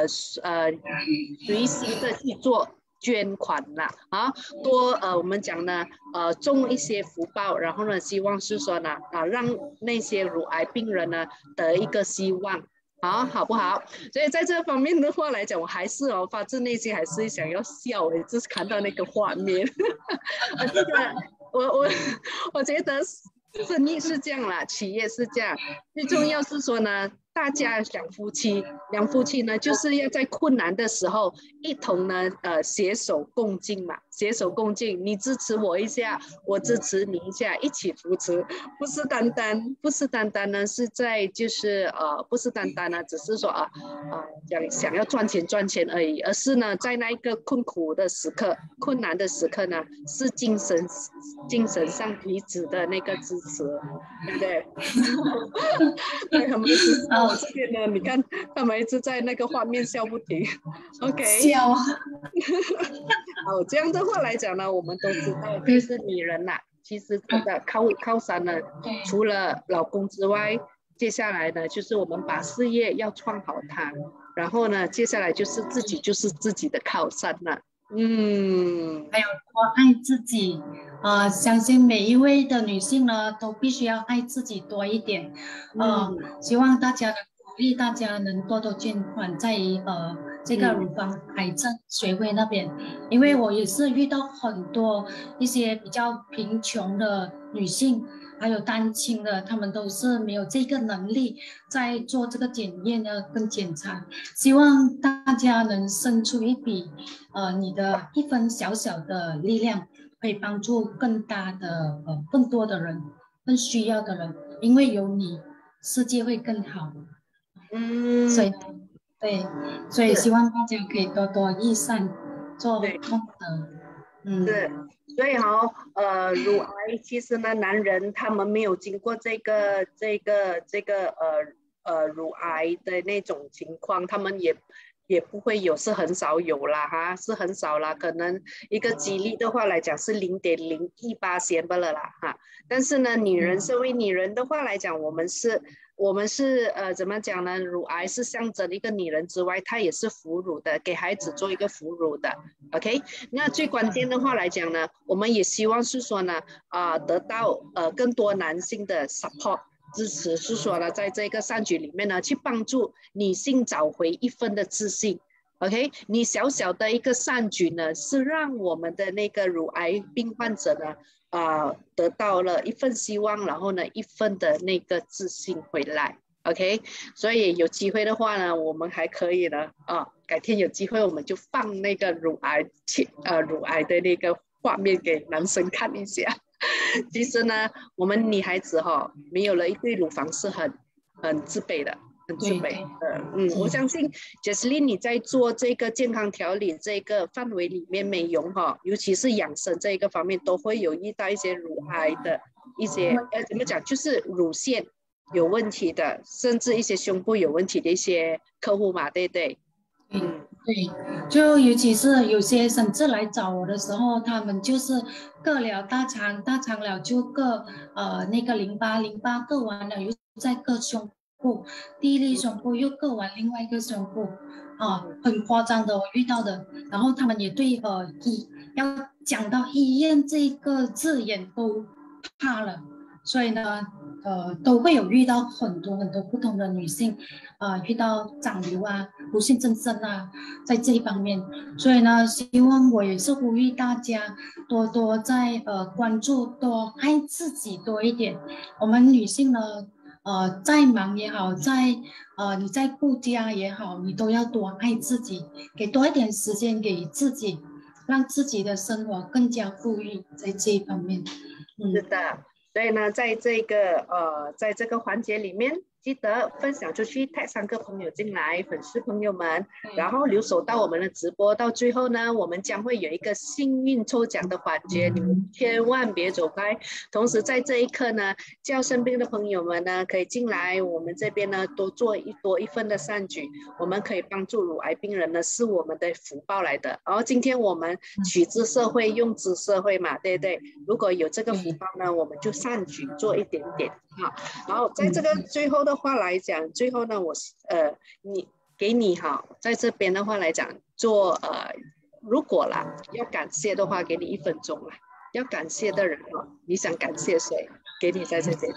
随时的去做捐款啦我们讲呢种一些福报，然后呢，希望是说呢让那些乳癌病人呢得一个希望。好不好？所以在这方面的话来讲，我还是发自内心还是想要笑，就是看到那个画面。这个我觉得生意是这样啦，企业是这样，最重要是说呢，大家两夫妻呢，就是要在困难的时候一同呢携手共进嘛，携手共进，你支持我一下，我支持你一下，一起扶持，不是单单呢是在就是不是单单呢只是说想要赚钱而已，而是呢在那一个困难的时刻呢，是精神上彼此的那个支持，对不对？对，他们我这边呢，你看他们一直在那个画面笑不停。OK， 笑好，这样的话来讲呢，我们都知道，就是女人呐，其实真的靠山呢，除了老公之外，接下来呢，就是我们把事业要创好它，然后呢，接下来就是自己的靠山了。还有多爱自己相信每一位的女性呢，都必须要爱自己多一点。希望大家鼓励大家能多捐款，在这个乳房癌症学会那边，因为我也是遇到很多一些比较贫穷的女性，还有单亲的，他们都是没有这个能力在做这个检验呢跟检查。希望大家能伸出一笔你的一分小小的力量，可以帮助更多的人，更需要的人，因为有你，世界会更好。所以希望大家可以多多益善，做功德。 是，所以乳癌其实呢，男人他们没有经过这个乳癌的那种情况，他们也不会有，是很少有啦哈，是很少啦，可能一个几率的话来讲是0.01%罢了啦哈。但是呢，身为女人的话来讲，我们是怎么讲呢？乳癌是象征一个女人之外，她也是哺乳的，给孩子做一个哺乳的。OK， 那最关键的话来讲呢，我们也希望是说呢，得到更多男性的 support。支持是说呢，在这个善举里面呢，去帮助女性找回一分的自信。OK， 你小小的一个善举呢，是让我们的那个乳癌病患者呢，得到了一份希望，然后呢，一份的那个自信回来。OK， 所以有机会的话呢，我们还可以呢，改天有机会我们就放那个乳癌的那个画面给男生看一下。其实呢，我们女孩子没有了一对乳房是很自卑的，很自卑的。我相信 Jessline 你在做这个健康调理这个范围里面，美容尤其是养生这一个方面，都会有遇到一些乳癌的一些怎么讲，就是乳腺有问题的，甚至一些胸部有问题的一些客户嘛，对不对？ 对，就尤其是有些甚至来找我的时候，他们就是割了大肠了就割那个淋巴割完了又再割胸部，第一粒胸部又割完另外一个胸部，很夸张的我遇到的。然后他们也对要讲到医院这个字眼都怕了，所以呢都会有遇到很多不同的女性，遇到长瘤乳腺增生在这一方面。所以呢，希望我也是呼吁大家多多在关注，多爱自己多一点。我们女性呢，再忙也好，你在顾家也好，你都要多爱自己，给多一点时间给自己，让自己的生活更加富裕，在这一方面。 是的。所以呢，在这个环节里面，记得分享出去，tag 3个朋友进来，粉丝朋友们，然后留守到我们的直播。到最后呢，我们将会有一个幸运抽奖的环节，你们千万别走开。同时在这一刻呢，叫身边的朋友们呢，可以进来我们这边呢，多一份的善举，我们可以帮助乳癌病人呢，是我们的福报来的。然后今天我们取之社会，用之社会嘛，对不对？如果有这个福报呢，我们就善举做一点点然后在这个最后的话来讲，最后呢，我给你在这边的话来讲做如果啦要感谢的话，给你1分钟啦。要感谢的人你想感谢谁？给你在这边。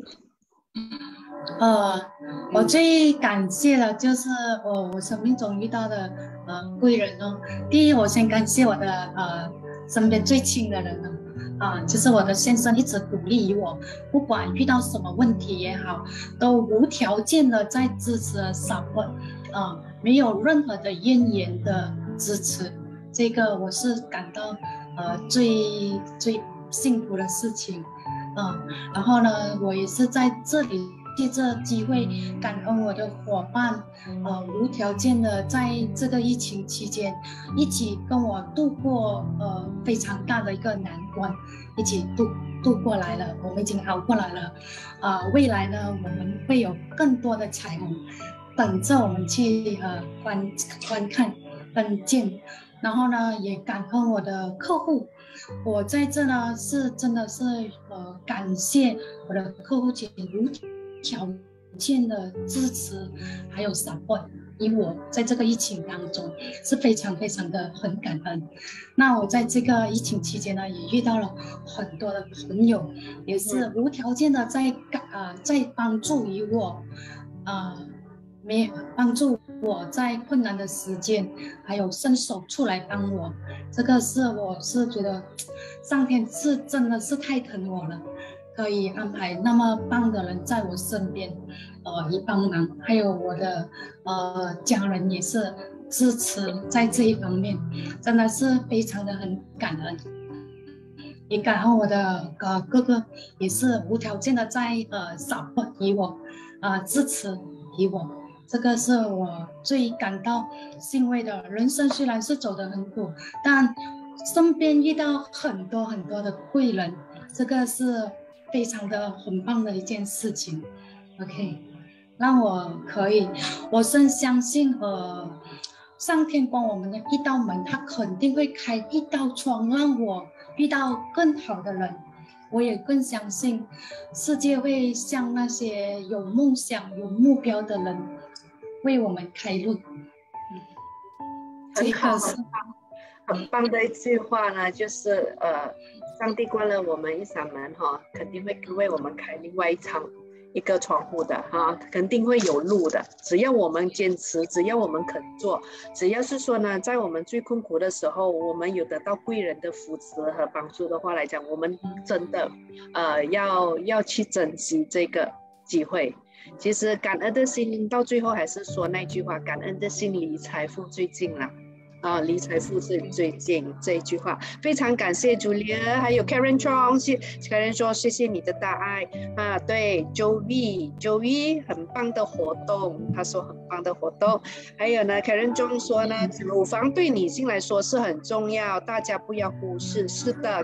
我最感谢的就是我生命中遇到的贵人第一，我先感谢我的身边最亲的人就是我的先生一直鼓励我，不管遇到什么问题也好，都无条件的在支持support，没有任何的怨言的支持，这个我是感到最幸福的事情然后呢，我也是在这里借这机会感恩我的伙伴，无条件的在这个疫情期间一起跟我度过非常大的一个难关，一起度过来了，我们已经熬过来了。未来呢，我们会有更多的彩虹等着我们去观看跟见。然后呢，也感恩我的客户，我在这呢是真的是感谢我的客户姐无条件的支持还有 support， 以我在这个疫情当中是非常非常的很感恩。那我在这个疫情期间呢，也遇到了很多的朋友，也是无条件的在帮助于我帮助我在困难的时间，还有伸手出来帮我。这个我是觉得上天是真的是太疼我了，可以安排那么棒的人在我身边，一帮忙，还有我的家人也是支持在这一方面，真的是非常的很感恩。也感恩我的哥哥，也是无条件的在support给我，支持给我。这个是我最感到欣慰的。人生虽然是走得很苦，但身边遇到很多很多的贵人，这个是非常的很棒的一件事情。OK， 让我深相信上天帮我们的一道门，他肯定会开一道窗，让我遇到更好的人。我也更相信世界会向那些有梦想有目标的人为我们开路。 很好，很棒的一句话呢，就是上帝关了我们一扇门肯定会为我们开另外一个窗户的肯定会有路的。只要我们坚持，只要我们肯做，只要是说呢，在我们最困苦的时候，我们有得到贵人的扶持和帮助的话来讲，我们真的要去珍惜这个机会。其实感恩的心到最后还是说那句话，感恩的心离财富最近了。离财富是最近这一句话，非常感谢 Julia 还有 Karen Chong，Karen 说谢谢你的大爱对 Joey 很棒的活动，他说很棒的活动。还有呢 Karen Chong 说呢，乳房对女性来说是很重要，大家不要忽视。是的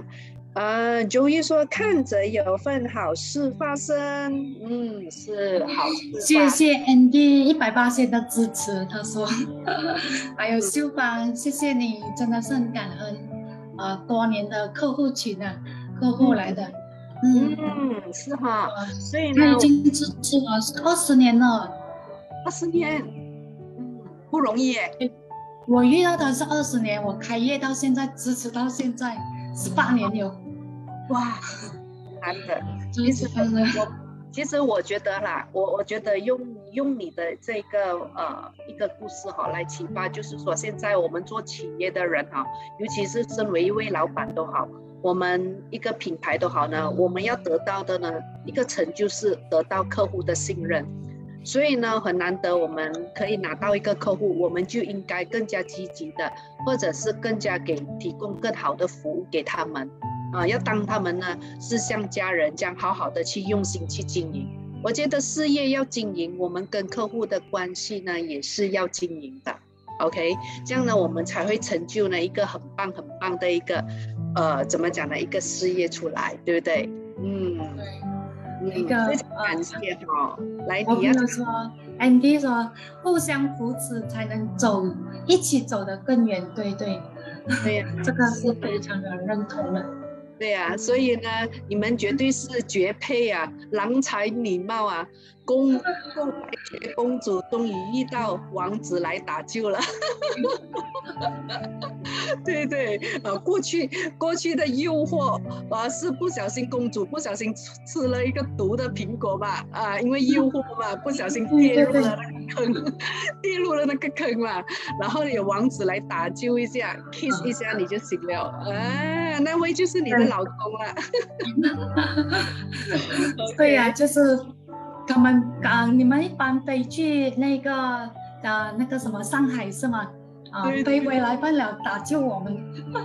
Karen。Joey 说看着有份好事发生，是好事。 谢谢 Andy 180%的支持，他说还有秀芳，谢谢你，真的是很感恩多年的客户群客户来的， 是哈，所以呢他已经支持我20年了 ，20年，不容易耶。 我遇到他是20年，我开业到现在，支持到现在18年有。 哇，难的。其实我觉得啦，我觉得用你的这个一个故事来启发，就是说现在我们做企业的人尤其是身为一位老板都好，我们一个品牌都好呢，我们要得到的呢一个成就是得到客户的信任。所以呢，很难得我们可以拿到一个客户，我们就应该更加积极的，或者是更加提供更好的服务给他们。要当他们呢是像家人这样好好的去用心去经营。我觉得事业要经营，我们跟客户的关系呢也是要经营的。OK， 这样呢我们才会成就呢一个很棒很棒的一个怎么讲呢一个事业出来，对不对？ 一个非常感谢来我朋友说 Andy 说互相扶持才能一起走得更远，对呀，这个是非常的认同的。 对呀，所以呢，你们绝对是绝配啊，郎才女貌啊，公主终于遇到王子来打救了。对，过去的诱惑是不小心公主不小心吃了一个毒的苹果嘛，因为诱惑嘛，不小心跌入了那个坑嘛，然后有王子来打救一下 ，kiss 一下你就行了，那位就是你的老公了。 对呀，就是你们一般飞去那个什么上海是吗？飞回来办了打救我们。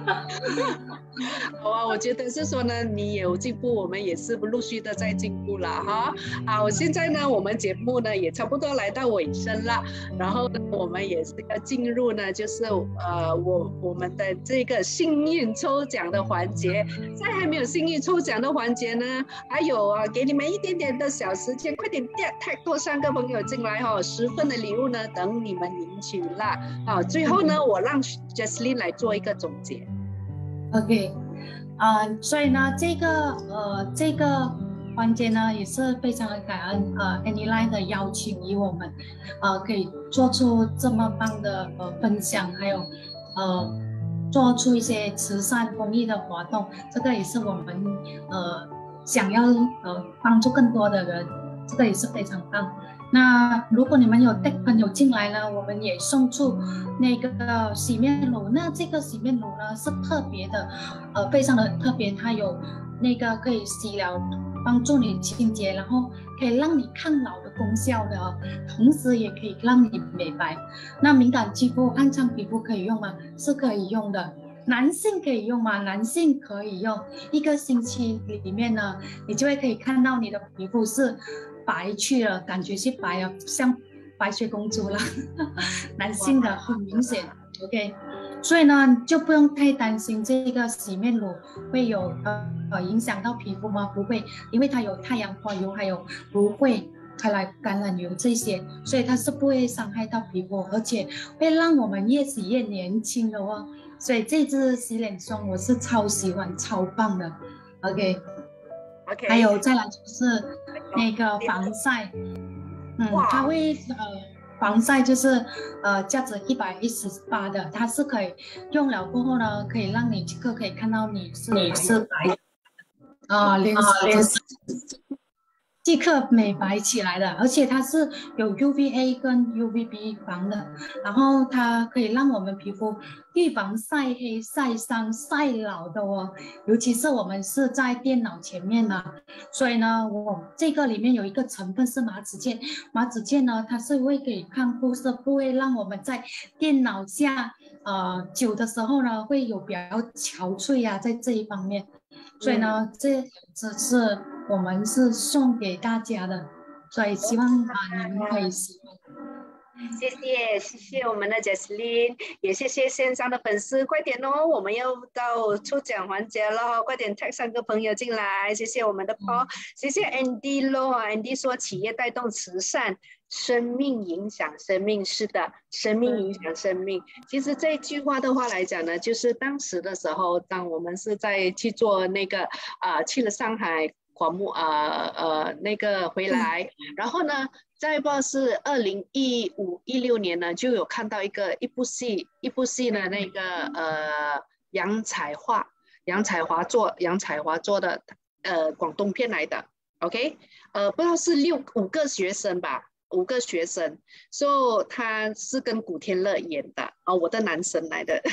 好啊，我觉得是说呢，你有进步，我们也是陆续的在进步了哈。好，现在呢，我们节目呢也差不多来到尾声了，然后呢，我们也是要进入呢，就是我们的这个幸运抽奖的环节。在还没有幸运抽奖的环节呢，还有给你们一点点的小时间，快点tag多3个朋友进来10份的礼物呢，等你们领取啦。最后呢，我让 Jessline 来做一个总结。 OK， 所以呢，这个环节呢也是非常的感恩Annie 的邀请，以我们可以做出这么棒的分享，还有做出一些慈善公益的活动，这个也是我们想要帮助更多的人这个也是非常棒。那如果你们有带朋友进来呢，我们也送出那个洗面乳。那这个洗面乳呢是特别的，非常的特别，它有那个可以洗了，帮助你清洁，然后可以让你抗老的功效的哦，同时也可以让你美白。那敏感肌肤、暗疮皮肤可以用吗？是可以用的。男性可以用吗？男性可以用。1个星期里面呢，你就会可以看到你的皮肤是白去了，感觉是白了，像白雪公主了。男性的很明显 ，OK。所以呢，就不用太担心这个洗面乳会有影响到皮肤吗？不会，因为它有太阳花油，还有芦荟、橄榄油这些，所以它是不会伤害到皮肤，而且会让我们越洗越年轻的哦。所以这支洗脸霜我是超喜欢，超棒的 ，OK。还有再来就是那个防晒，它会防晒就是价值118的，它是可以用了过后呢，可以让你即刻可以看到你是白脸即刻美白起来的，而且它是有 UVA 跟 UVB 防的，然后它可以让我们皮肤预防晒黑、晒伤、晒老的哦，尤其是我们是在电脑前面啊，所以呢，我这个里面有一个成分是麻子键，麻子键呢，它是会给抗辐射，不会让我们在电脑下久的时候呢，会有比较憔悴啊，在这一方面，所以呢，这是我们是送给大家的，所以希望你们可以喜欢。 谢谢我们的 Jessline， 也谢谢线上的粉丝，快点哦，我们要到抽奖环节了，快点 tag 3个朋友进来，谢谢我们的 Paul， 谢谢 Andy Lo，Andy 说企业带动慈善，生命影响生命，是的，生命影响生命。其实这句话的话来讲呢，就是当时的时候，当我们是在去做那个去了上海广木那个回来，然后呢，再不是2015、16年呢，就有看到一部戏呢，那个杨彩华做的广东片来的 ，OK， 不知道是5个学生吧。5个学生，所以他是跟古天乐演的我的男神来的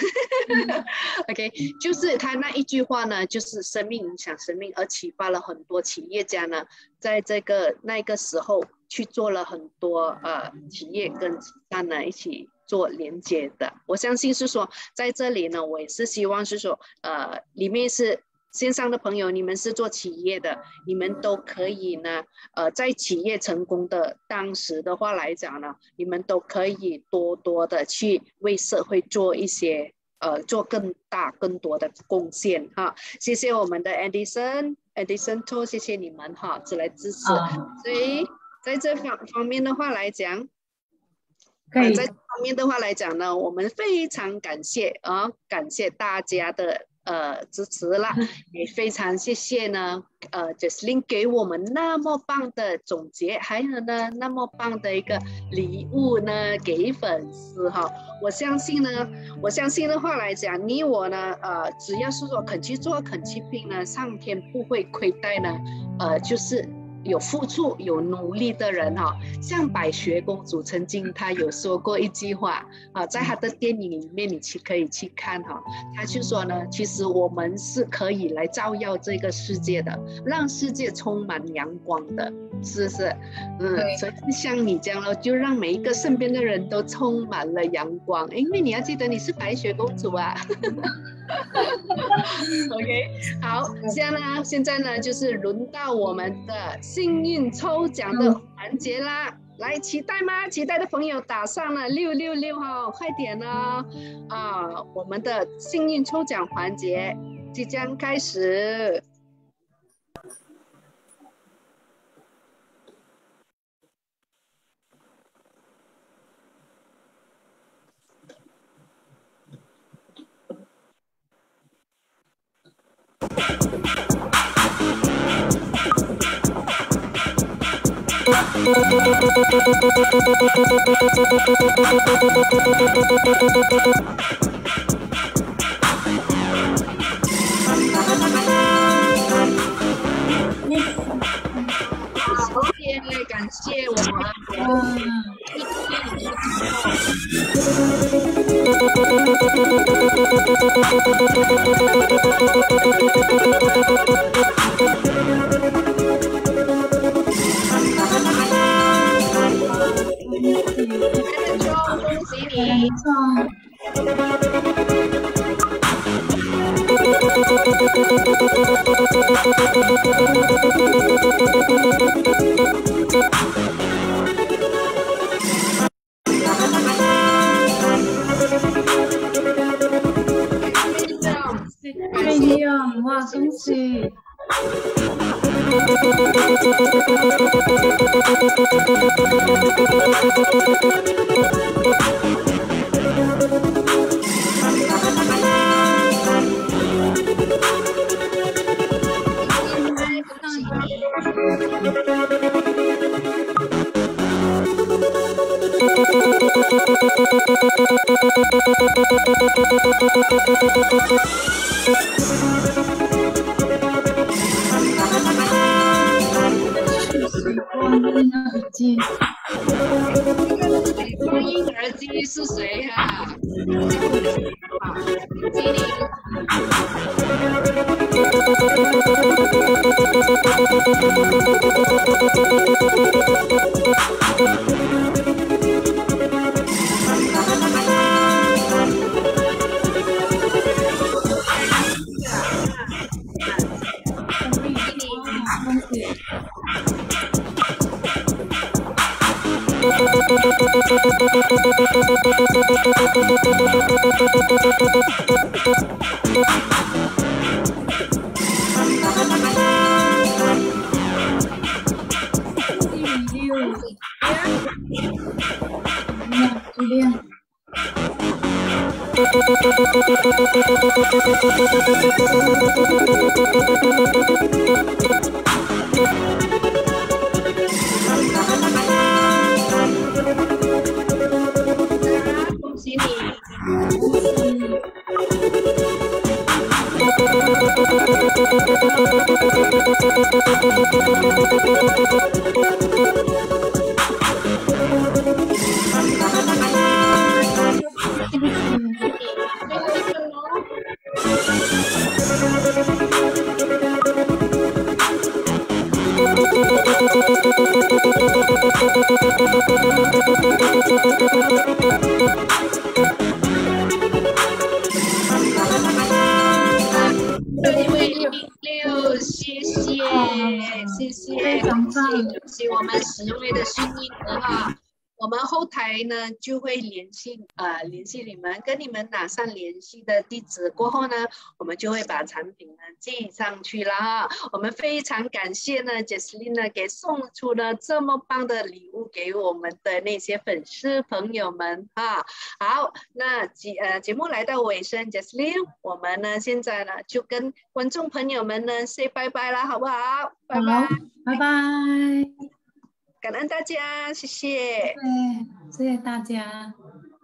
，OK， 就是他那一句话呢，就是生命影响生命，而启发了很多企业家呢，在那个时候去做了很多企业跟慈善呢一起做连接的。我相信是说在这里呢，我也是希望是说里面是。线上的朋友，你们是做企业的，你们都可以呢，在企业成功的当时的话来讲呢，你们都可以多多的去为社会做一些做更多的贡献哈。谢谢我们的 Edison To， 谢谢你们哈，来支持。所以在这方面的话来讲，在这方面的话来讲呢，我们非常感谢大家的。支持啦，也非常谢谢呢Jessline 给我们那么棒的总结，还有呢那么棒的一个礼物呢给粉丝哈。我相信的话来讲，你我呢只要是说肯去做肯去拼呢，上天不会亏待呢就是有付出有努力的人像白雪公主曾经她有说过一句话在她的电影里面你可以去看她就说呢，其实我们是可以来照耀这个世界的，让世界充满阳光的，是不是？所以像你这样了，就让每一个身边的人都充满了阳光，因为你要记得你是白雪公主啊。OK， 好，现在呢就是轮到我们的幸运抽奖的环节啦，来期待吗？期待的朋友打上了666快点哦！我们的幸运抽奖环节即将开始。 感谢我们。恭喜你！ 对呀，哇，恭喜！婴儿机是谁啊？恭喜你！6，谢谢，谢谢，恭喜我们10位的幸运儿哈。我们后台呢就会联系你们，跟你们拿上联系的地址过后呢，我们就会把产品呢寄上去了哈。我们非常感谢呢 Jessline 呢给送出了这么棒的礼物给我们的那些粉丝朋友们哈。好，那节目来到尾声 ，Jessline， 我们呢现在呢就跟观众朋友们呢 say 拜拜啦，好不好？拜拜， 拜拜。 感恩大家，谢谢， 谢谢大家，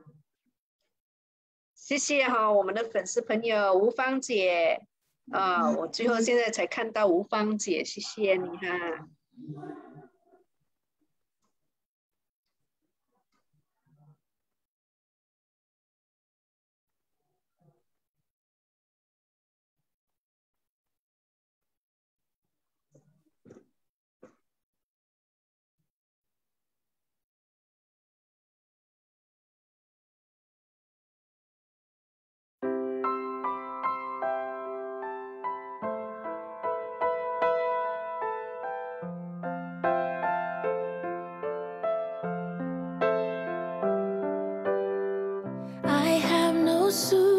谢谢哈，我们的粉丝朋友吴芳姐，我最后现在才看到吴芳姐，谢谢你哈。 I have no suit